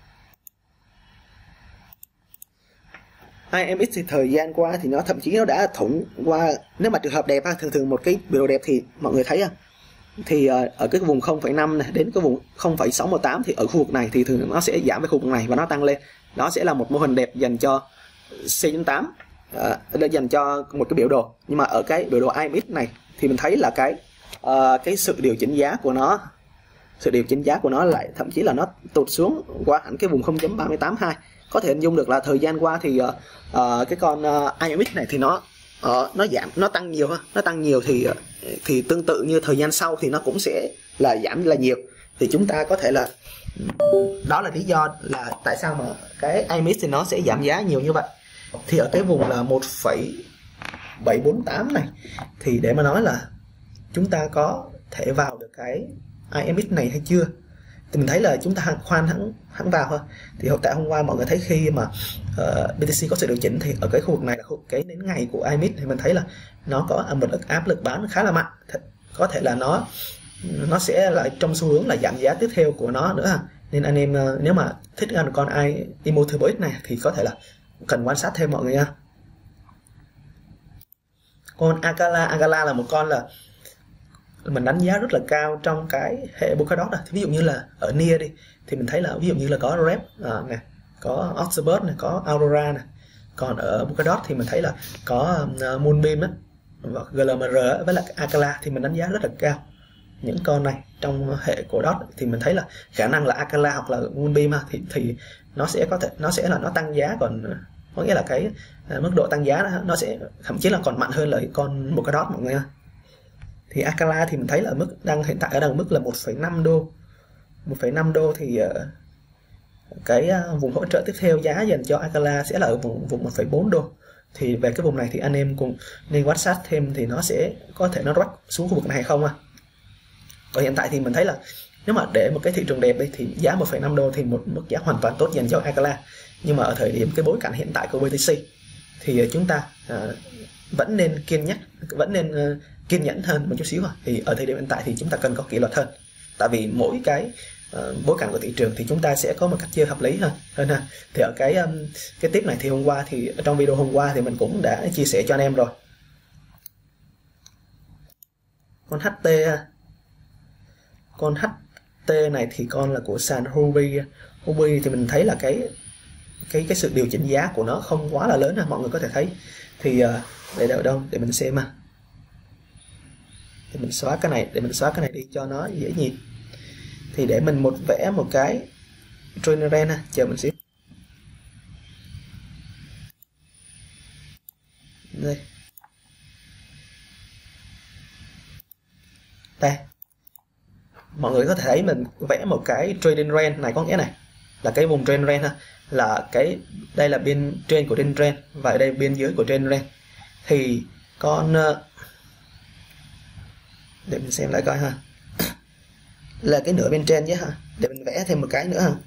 A: i em ích thì thời gian qua thì nó thậm chí nó đã thủng qua, nếu mà trường hợp đẹp thường thường một cái biểu đồ đẹp thì mọi người thấy thì ở cái vùng không phẩy năm này đến cái vùng không phẩy sáu một tám thì ở khu vực này thì thường nó sẽ giảm về khu vực này và nó tăng lên. Nó sẽ là một mô hình đẹp dành cho C chín tám, uh, dành cho một cái biểu đồ. Nhưng mà ở cái biểu đồ i em ích này thì mình thấy là cái uh, cái sự điều chỉnh giá của nó sự điều chỉnh giá của nó lại thậm chí là nó tụt xuống qua hẳn cái vùng không chấm ba tám hai. Có thể hình dung được là thời gian qua thì uh, uh, cái con uh, i em ích này thì nó uh, nó giảm, nó tăng nhiều ha, nó tăng nhiều thì uh, thì tương tự như thời gian sau thì nó cũng sẽ là giảm là nhiều. Thì chúng ta có thể là đó là lý do là tại sao mà cái i em ích thì nó sẽ giảm giá nhiều như vậy. Thì ở cái vùng là một phẩy bảy bốn tám này thì để mà nói là chúng ta có thể vào được cái i em ích này hay chưa, thì mình thấy là chúng ta khoan hẳn hẳn vào thôi. Thì tại hôm qua mọi người thấy khi mà uh, bê tê xê có sự điều chỉnh thì ở cái khu vực này là khu vực cái nến ngày của i em ích thì mình thấy là nó có một áp lực bán khá là mạnh. Có thể là nó nó sẽ lại trong xu hướng là giảm giá tiếp theo của nó nữa. Nên anh em uh, nếu mà thích ăn con i Immutable X này thì có thể là cần quan sát thêm mọi người nha. Con Agala Agala là một con là mình đánh giá rất là cao trong cái hệ Polkadot. Thì ví dụ như là ở Near đi thì mình thấy là ví dụ như là có Rep à, này, có Oxbird này, có Aurora này. Còn ở Polkadot thì mình thấy là có uh, Moonbeam á, và giê lờ em rờ với lại Agala thì mình đánh giá rất là cao. Những con này trong hệ của đê o tê thì mình thấy là khả năng là Agala hoặc là Moonbeam thì thì nó sẽ có thể nó sẽ là nó tăng giá, còn có nghĩa là cái uh, mức độ tăng giá đó, nó sẽ thậm chí là còn mạnh hơn là con Polkadot mọi người ha. Thì Agala thì mình thấy là mức đang hiện tại ở đang mức là một phẩy năm đô. một phẩy năm đô thì uh, cái uh, vùng hỗ trợ tiếp theo giá dành cho Agala sẽ là ở vùng vùng một phẩy bốn đô. Thì về cái vùng này thì anh em cũng nên quan sát thêm thì nó sẽ có thể nó rách xuống khu vực này hay không à. Còn hiện tại thì mình thấy là nếu mà để một cái thị trường đẹp đi thì giá một phẩy năm đô thì một mức giá hoàn toàn tốt dành cho Agala. Nhưng mà ở thời điểm cái bối cảnh hiện tại của bê tê xê thì chúng ta uh, vẫn nên kiên nhẫn, vẫn nên uh, kiên nhẫn hơn một chút xíu. Thì ở thời điểm hiện tại thì chúng ta cần có kỷ luật hơn, tại vì mỗi cái uh, bối cảnh của thị trường thì chúng ta sẽ có một cách chơi hợp lý hơn hơn ha. Thì ở cái um, cái tip này thì hôm qua thì trong video hôm qua thì mình cũng đã chia sẻ cho anh em rồi. Con hát tê con hát tê này thì con là của sàn Huobi. Huobi thì mình thấy là cái cái cái sự điều chỉnh giá của nó không quá là lớn ha, mọi người có thể thấy. Thì uh, để đâu đâu để mình xem ha. Để mình xóa cái này, để mình xóa cái này đi cho nó dễ nhìn. Thì để mình một vẽ một cái trend line ha, chờ mình xíu. Đây. Đây. Mọi người có thể thấy mình vẽ một cái trading range này, có nghĩa này là cái vùng trend range ha, là cái đây là biên trên của trên trend và đây biên dưới của trên range. Thì con để mình xem lại coi ha, là cái nửa bên trên nhé ha, để mình vẽ thêm một cái nữa ha.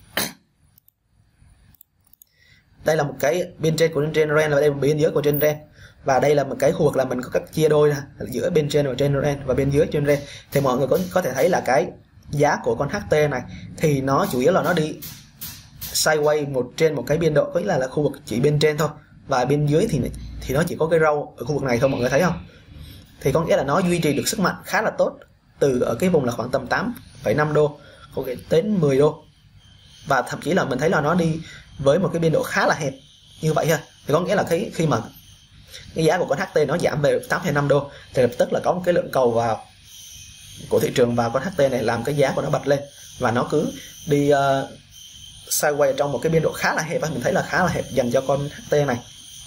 A: Đây là một cái bên trên của trên trend và đây là bên dưới của trên trend, và đây là một cái khu vực là mình có cách chia đôi ra giữa bên trên và trên trend và bên dưới trên trend. Thì mọi người có có thể thấy là cái giá của con hát tê này thì nó chủ yếu là nó đi sideways một trên một cái biên độ, có nghĩa là là khu vực chỉ bên trên thôi, và bên dưới thì thì nó chỉ có cái râu ở khu vực này thôi, mọi người thấy không? Thì có nghĩa là nó duy trì được sức mạnh khá là tốt từ ở cái vùng là khoảng tầm tám phẩy năm đô đến mười đô, và thậm chí là mình thấy là nó đi với một cái biên độ khá là hẹp như vậy ha. Thì có nghĩa là cái khi mà cái giá của con hát tê nó giảm về tám phẩy năm đô thì lập tức là có một cái lượng cầu vào của thị trường vào con hát tê này, làm cái giá của nó bật lên, và nó cứ đi uh, sideways trong một cái biên độ khá là hẹp, mình thấy là khá là hẹp dành cho con hát tê này.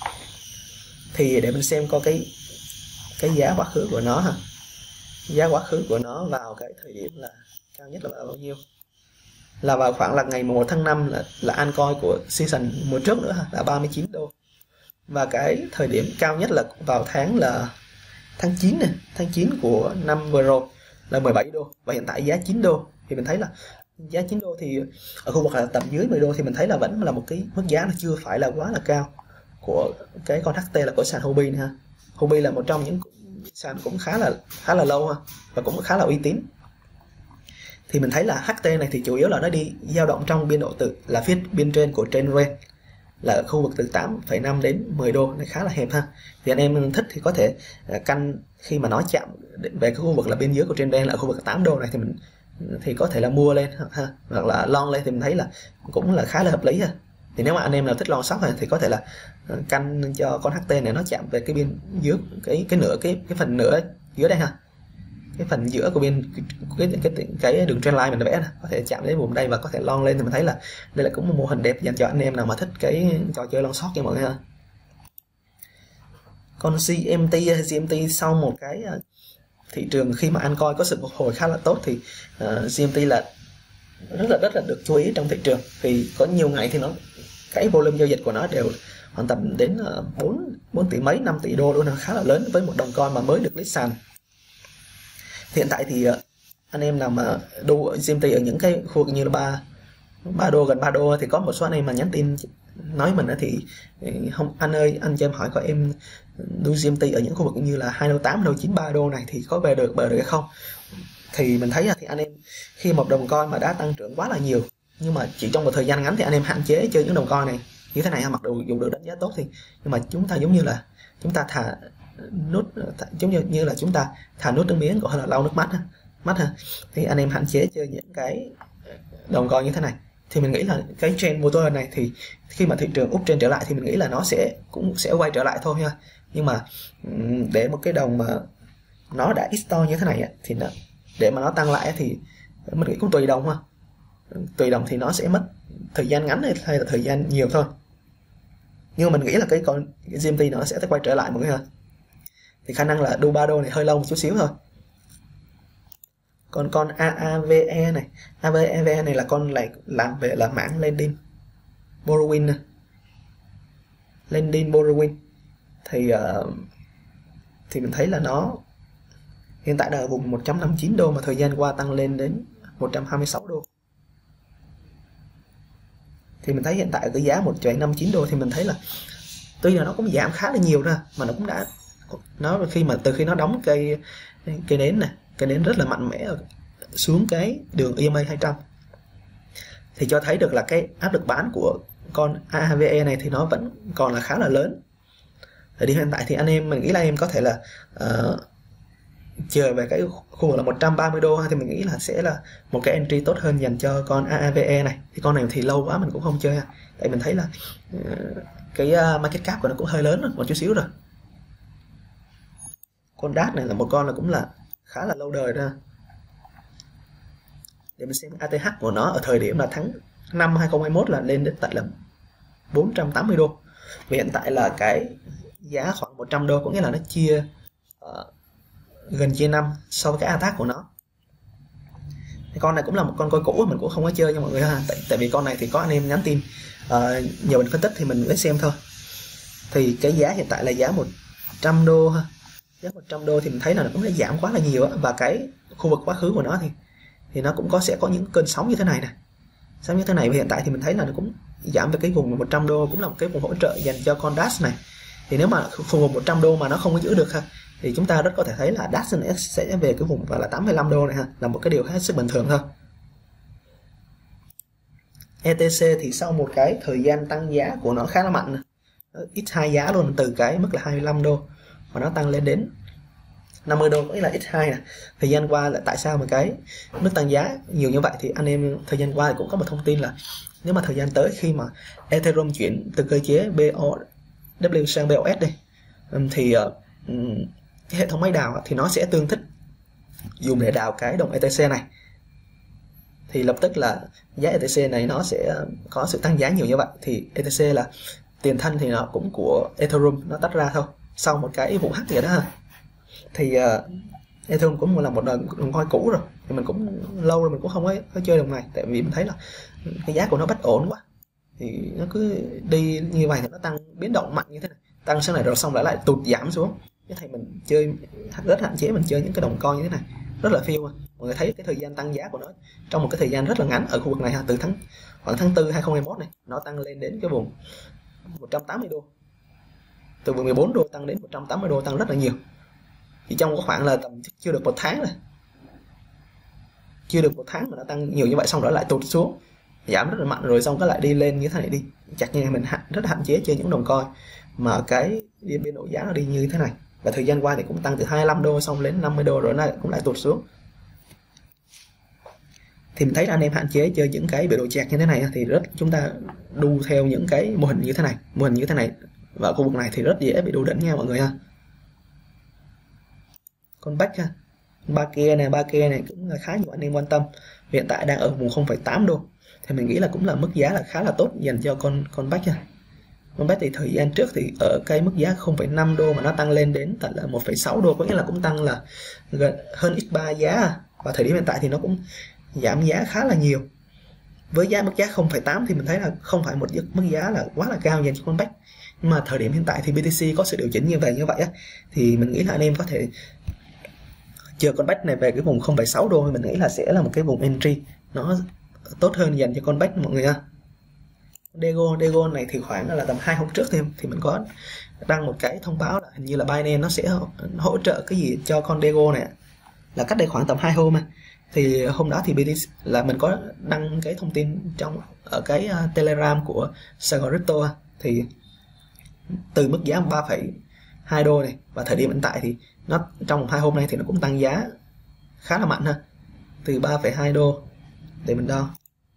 A: Thì để mình xem coi cái cái giá quá khứ của nó ha, giá quá khứ của nó vào cái thời điểm là cao nhất là bao nhiêu, là vào khoảng là ngày mùng một tháng năm là là altcoin của season mùa trước nữa ha, là ba mươi chín đô, và cái thời điểm cao nhất là vào tháng là tháng chín này, tháng chín của năm vừa rồi là mười bảy đô, và hiện tại giá chín đô. Thì mình thấy là giá chín đô thì ở khu vực là tầm dưới mười đô, thì mình thấy là vẫn là một cái mức giá nó chưa phải là quá là cao của cái con hát tê là của sàn Huobi này ha. Huobi là một trong những sàn cũng khá là khá là lâu ha, và cũng khá là uy tín. Thì mình thấy là hát tê này thì chủ yếu là nó đi dao động trong biên độ từ là phía bên trên của trend range, là khu vực từ tám phẩy năm đến mười đô, nó khá là hẹp ha. Thì anh em thích thì có thể căn khi mà nó chạm về cái khu vực là bên dưới của trend range là khu vực tám đô này thì mình thì có thể là mua lên ha, hoặc là long lên, thì mình thấy là cũng là khá là hợp lý ha. Thì nếu mà anh em nào thích long short thì có thể là canh cho con hát tê này nó chạm về cái bên dưới cái cái nửa cái cái phần nửa dưới đây ha, cái phần giữa của bên cái cái, cái, cái đường trend line mình đã vẽ này, có thể chạm đến vùng đây và có thể long lên. Thì mình thấy là đây là cũng một mô hình đẹp dành cho anh em nào mà thích cái trò chơi long short nha mọi người ha. Còn giê em tê giê em tê sau một cái thị trường khi mà altcoin có sự phục hồi khá là tốt thì uh, giê em tê là rất là rất là được chú ý trong thị trường. Thì có nhiều ngày thì nó cái volume giao dịch của nó đều khoảng tầm đến bốn tỷ mấy, năm tỷ đô luôn, nó khá là lớn với một đồng coin mà mới được list sàn. Hiện tại thì uh, anh em nào mà đu giê em tê ở những cái khu vực như là ba ba đô, gần ba đô, thì có một số anh em mà nhắn tin nói mình thì không anh ơi, anh cho em hỏi có em đu giê em tê ở những khu vực như là hai đô tám, đô chín, ba đô này thì có về được về được hay không. Thì mình thấy là thì anh em khi một đồng coin mà đã tăng trưởng quá là nhiều, nhưng mà chỉ trong một thời gian ngắn thì anh em hạn chế chơi những đồng coin này như thế này ha, mặc dù dùng được đánh giá tốt thì nhưng mà chúng ta giống như là chúng ta thả nút thả, giống như như là chúng ta thả nút nước miếng còn hơn là lau nước mắt ha, mắt ha. Thì anh em hạn chế chơi những cái đồng coin như thế này. Thì mình nghĩ là cái trend motor này thì khi mà thị trường úp trend trở lại thì mình nghĩ là nó sẽ cũng sẽ quay trở lại thôi ha. Nhưng mà để một cái đồng mà nó đã store như thế này thì nó, để mà nó tăng lại thì mình nghĩ cũng tùy đồng ha, tùy đồng thì nó sẽ mất thời gian ngắn hay là thời gian nhiều thôi. Nhưng mà mình nghĩ là cái con giê em tê nó sẽ quay trở lại mọi người ha. Thì khả năng là đu ba đô này hơi lâu một chút xíu thôi. Còn con a a vê e này, a vê e này là con lại làm về là mảng lending borrowing này. Lending borrowing thì uh, thì mình thấy là nó hiện tại là vùng một trăm năm mươi chín đô mà thời gian qua tăng lên đến một trăm hai mươi sáu đô. Thì mình thấy hiện tại cái giá một trăm năm mươi chín đô thì mình thấy là tuy là nó cũng giảm khá là nhiều ra, mà nó cũng đã nó khi mà từ khi nó đóng cây cây nến này, cây nến rất là mạnh mẽ xuống cái đường e em a hai trăm, thì cho thấy được là cái áp lực bán của con a a vê e này thì nó vẫn còn là khá là lớn. Ở điểm hiện tại thì anh em mình nghĩ là em có thể là uh, chờ về cái khu vực là một trăm ba mươi đô, thì mình nghĩ là sẽ là một cái entry tốt hơn dành cho con a a vê e này. Thì con này thì lâu quá mình cũng không chơi ha, tại mình thấy là uh, cái uh, market cap của nó cũng hơi lớn rồi, một chút xíu rồi. Con đát này là một con là cũng là khá là lâu đời ra. Để mình xem a tê hát của nó ở thời điểm là tháng năm hai không hai mốt là lên đến tận là bốn trăm tám mươi đô. Và hiện tại là cái giá khoảng một trăm đô, có nghĩa là nó chia uh, gần chia năm so với cái a tê hát của nó. Cái con này cũng là một con coi cũ, mình cũng không có chơi cho mọi người ha, tại, tại vì con này thì có anh em nhắn tin uh, nhờ mình phân tích thì mình mới xem thôi. Thì cái giá hiện tại là giá một trăm đô ha, giá một trăm đô thì mình thấy là nó cũng đã giảm quá là nhiều á. Và cái khu vực quá khứ của nó thì thì nó cũng có sẽ có những cơn sóng như thế này này, sóng như thế này. Và hiện tại thì mình thấy là nó cũng giảm về cái vùng một trăm đô, cũng là một cái vùng hỗ trợ dành cho con đát này. Thì nếu mà vùng một trăm đô mà nó không có giữ được ha, thì chúng ta rất có thể thấy là đát sẽ về cái vùng gọi là tám mươi lăm đô này ha, là một cái điều hết sức bình thường thôi. e tê xê thì sau một cái thời gian tăng giá của nó khá là mạnh, x hai giá luôn, từ cái mức là hai mươi lăm đô và nó tăng lên đến năm mươi đô, có nghĩa là x hai nè. Thời gian qua là tại sao mà cái mức tăng giá nhiều như vậy, thì anh em thời gian qua thì cũng có một thông tin là nếu mà thời gian tới khi mà Ethereum chuyển từ cơ chế bê o vê sang bê o ét đi, thì uh, cái hệ thống máy đào thì nó sẽ tương thích dùng để đào cái đồng e tê xê này, thì lập tức là giá e tê xê này nó sẽ có sự tăng giá nhiều như vậy. Thì e tê xê là tiền thân thì nó cũng của Ethereum, nó tách ra thôi sau một cái vụ hack vậy đó ha. Thì uh, Ethereum cũng là một đồng coin cũ rồi, thì mình cũng lâu rồi mình cũng không có, có chơi đồng này, tại vì mình thấy là cái giá của nó bất ổn quá, thì nó cứ đi như vậy thì nó tăng biến động mạnh như thế này, tăng sau này rồi xong lại lại tụt giảm xuống. Cái này mình chơi rất hạn chế, mình chơi những cái đồng coin như thế này rất là phiêu. Mọi người thấy cái thời gian tăng giá của nó trong một cái thời gian rất là ngắn ở khu vực này ha, từ tháng khoảng tháng tư hai không hai mốt này nó tăng lên đến cái vùng một trăm tám mươi đô, từ vùng mười bốn đô tăng đến một trăm tám mươi đô, tăng rất là nhiều. Thì trong có khoảng là tầm chưa được một tháng rồi, chưa được một tháng mà nó tăng nhiều như vậy, xong đó lại tụt xuống giảm rất là mạnh, rồi xong cái lại đi lên như thế này đi. Chắc như mình rất hạn chế chơi những đồng coin mà cái biên độ giá nó đi như thế này. Và thời gian qua thì cũng tăng từ hai mươi lăm đô xong đến năm mươi đô, rồi nó cũng lại tụt xuống. Thì mình thấy anh em hạn chế chơi những cái biểu đồ chạc như thế này thì rất chúng ta đu theo những cái mô hình như thế này, mô hình như thế này và khu vực này thì rất dễ bị đu đỉnh nha mọi người ha. Con Back ha, ba kia này, ba kia này cũng là khá nhiều anh em quan tâm. Hiện tại đang ở vùng không phẩy tám đô, thì mình nghĩ là cũng là mức giá là khá là tốt dành cho con con Back ha. Con Back thì thời gian trước thì ở cái mức giá không phẩy năm đô mà nó tăng lên đến tận là một phẩy sáu đô, có nghĩa là cũng tăng là gần hơn x ba giá. Và thời điểm hiện tại thì nó cũng giảm giá khá là nhiều. Với giá mức giá không phẩy tám thì mình thấy là không phải một mức giá là quá là cao dành cho con Back. Nhưng mà thời điểm hiện tại thì bê tê xê có sự điều chỉnh như vậy như vậy á, thì mình nghĩ là anh em có thể chờ con Back này về cái vùng không phẩy sáu đô, mình nghĩ là sẽ là một cái vùng entry nó tốt hơn dành cho con Back mọi người ha. Dego, Dego này thì khoảng là tầm hai hôm trước thêm thì mình có đăng một cái thông báo là hình như là Binance nó sẽ hỗ trợ cái gì cho con Dego này, là cách đây khoảng tầm hai hôm. Thì hôm đó thì bê tê xê là mình có đăng cái thông tin trong ở cái uh, Telegram của Saigon Crypto, thì từ mức giá ba phẩy hai đô này, và thời điểm hiện tại thì nó trong hai hôm nay thì nó cũng tăng giá khá là mạnh ha, từ ba phẩy hai đô để mình đo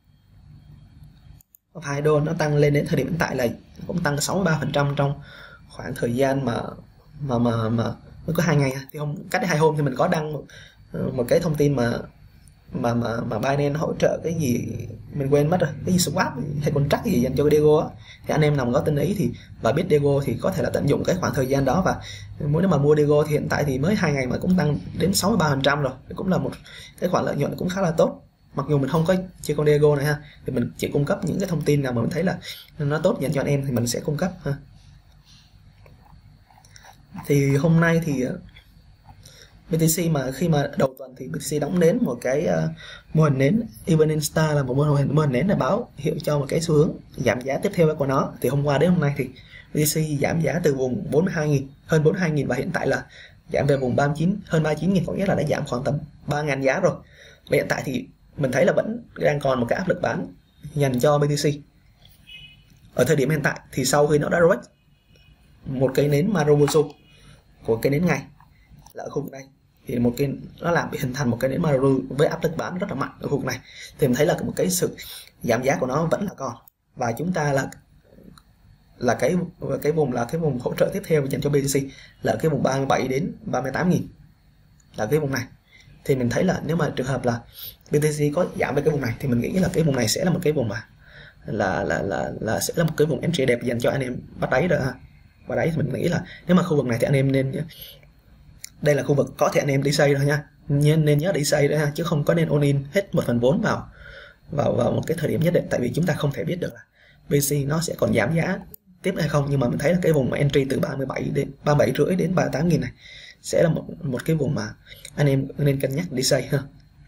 A: hai đô, nó tăng lên đến thời điểm hiện tại là cũng tăng sáu mươi ba phần trăm trong khoảng thời gian mà mà mà mà mới có hai ngày. Thì hôm cách đây hai hôm thì mình có đăng một, một cái thông tin mà mà mà mà Binance hỗ trợ cái gì mình quên mất rồi, cái gì swap hay contract gì dành cho cái Dego á. Thì anh em nào có tin ý thì và biết Dego thì có thể là tận dụng cái khoảng thời gian đó. Và nếu mà mua Dego thì hiện tại thì mới hai ngày mà cũng tăng đến sáu mươi ba phần trăm rồi, cũng là một cái khoản lợi nhuận cũng khá là tốt. Mặc dù mình không có chơi con Dego này ha, thì mình chỉ cung cấp những cái thông tin nào mà mình thấy là nó tốt dành cho anh em thì mình sẽ cung cấp ha. Thì hôm nay thì bê tê xê mà khi mà đầu tuần thì bê tê xê đóng nến một cái uh, mô hình nến Evening Star, là một mô hình mô hình nến để báo hiệu cho một cái xu hướng giảm giá tiếp theo của nó. Thì hôm qua đến hôm nay thì bê tê xê giảm giá từ vùng bốn mươi hai nghìn, hơn bốn mươi hai nghìn, và hiện tại là giảm về vùng ba mươi chín, hơn ba mươi chín nghìn, có nghĩa là đã giảm khoảng tầm ba nghìn giá rồi. Và hiện tại thì mình thấy là vẫn đang còn một cái áp lực bán dành cho bê tê xê. Ở thời điểm hiện tại thì sau khi nó đã break một cây nến Marubozu của cây nến ngày là ở khu vực đây, thì một cái nó làm bị hình thành một cái nến Maru với áp lực bán rất là mạnh ở khu vực này, thì mình thấy là một cái sự giảm giá của nó vẫn là còn, và chúng ta là là cái cái vùng là cái vùng hỗ trợ tiếp theo dành cho bê tê xê là cái vùng ba mươi bảy đến ba mươi tám nghìn, là cái vùng này. Thì mình thấy là nếu mà trường hợp là bê tê xê có giảm về cái vùng này thì mình nghĩ là cái vùng này sẽ là một cái vùng mà là là là là sẽ là một cái vùng entry đẹp dành cho anh em bắt đáy rồi ha. Và đấy thì mình nghĩ là nếu mà khu vực này thì anh em nên, đây là khu vực có thể anh em đi xây rồi nha, nên nên nhớ đi xây đó ha, chứ không có nên all in hết một phần vốn vào vào vào một cái thời điểm nhất định, tại vì chúng ta không thể biết được là bê tê xê nó sẽ còn giảm giá tiếp hay không. Nhưng mà mình thấy là cái vùng entry từ ba mươi bảy đến ba mươi bảy rưỡi đến ba mươi tám nghìn này sẽ là một một cái vùng mà anh em nên cân nhắc đi xây ha.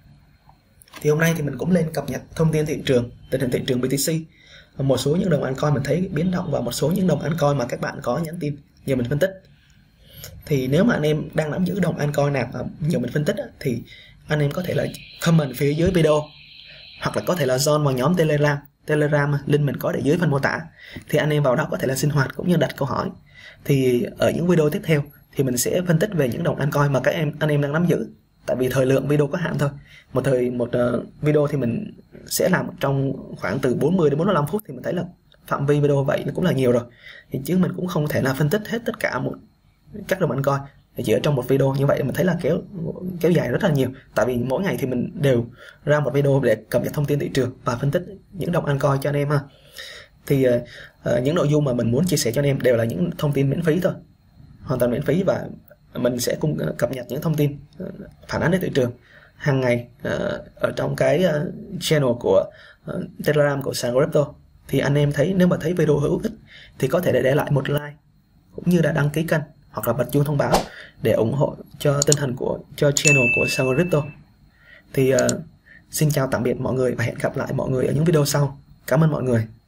A: Thì hôm nay thì mình cũng lên cập nhật thông tin thị trường, tình hình thị trường bê tê xê, một số những đồng altcoin mình thấy biến động, và một số những đồng altcoin mà các bạn có nhắn tin nhờ mình phân tích. Thì nếu mà anh em đang nắm giữ đồng altcoin nào mà nhờ mình phân tích thì anh em có thể là comment phía dưới video, hoặc là có thể là join vào nhóm Telegram. Telegram link mình có để dưới phần mô tả, thì anh em vào đó có thể là sinh hoạt cũng như đặt câu hỏi. Thì ở những video tiếp theo thì mình sẽ phân tích về những đồng altcoin mà các em anh em đang nắm giữ, tại vì thời lượng video có hạn thôi. Một thời một uh, video thì mình sẽ làm trong khoảng từ bốn mươi đến bốn mươi lăm phút, thì mình thấy là phạm vi video vậy nó cũng là nhiều rồi, thì chứ mình cũng không thể là phân tích hết tất cả một các đồng altcoin chỉ ở trong một video như vậy. Mình thấy là kéo kéo dài rất là nhiều, tại vì mỗi ngày thì mình đều ra một video để cập nhật thông tin thị trường và phân tích những đồng altcoin cho anh em ha. Thì uh, uh, những nội dung mà mình muốn chia sẻ cho anh em đều là những thông tin miễn phí thôi, hoàn toàn miễn phí, và mình sẽ cung cập nhật những thông tin uh, phản ánh đến thị trường hàng ngày uh, ở trong cái uh, channel của uh, Telegram của sàn Crypto. Thì anh em thấy nếu mà thấy video hữu ích thì có thể để, để lại một like cũng như đã đăng ký kênh hoặc là bật chuông thông báo để ủng hộ cho tinh thần của cho channel của sàn Crypto. Thì uh, xin chào tạm biệt mọi người và hẹn gặp lại mọi người ở những video sau. Cảm ơn mọi người.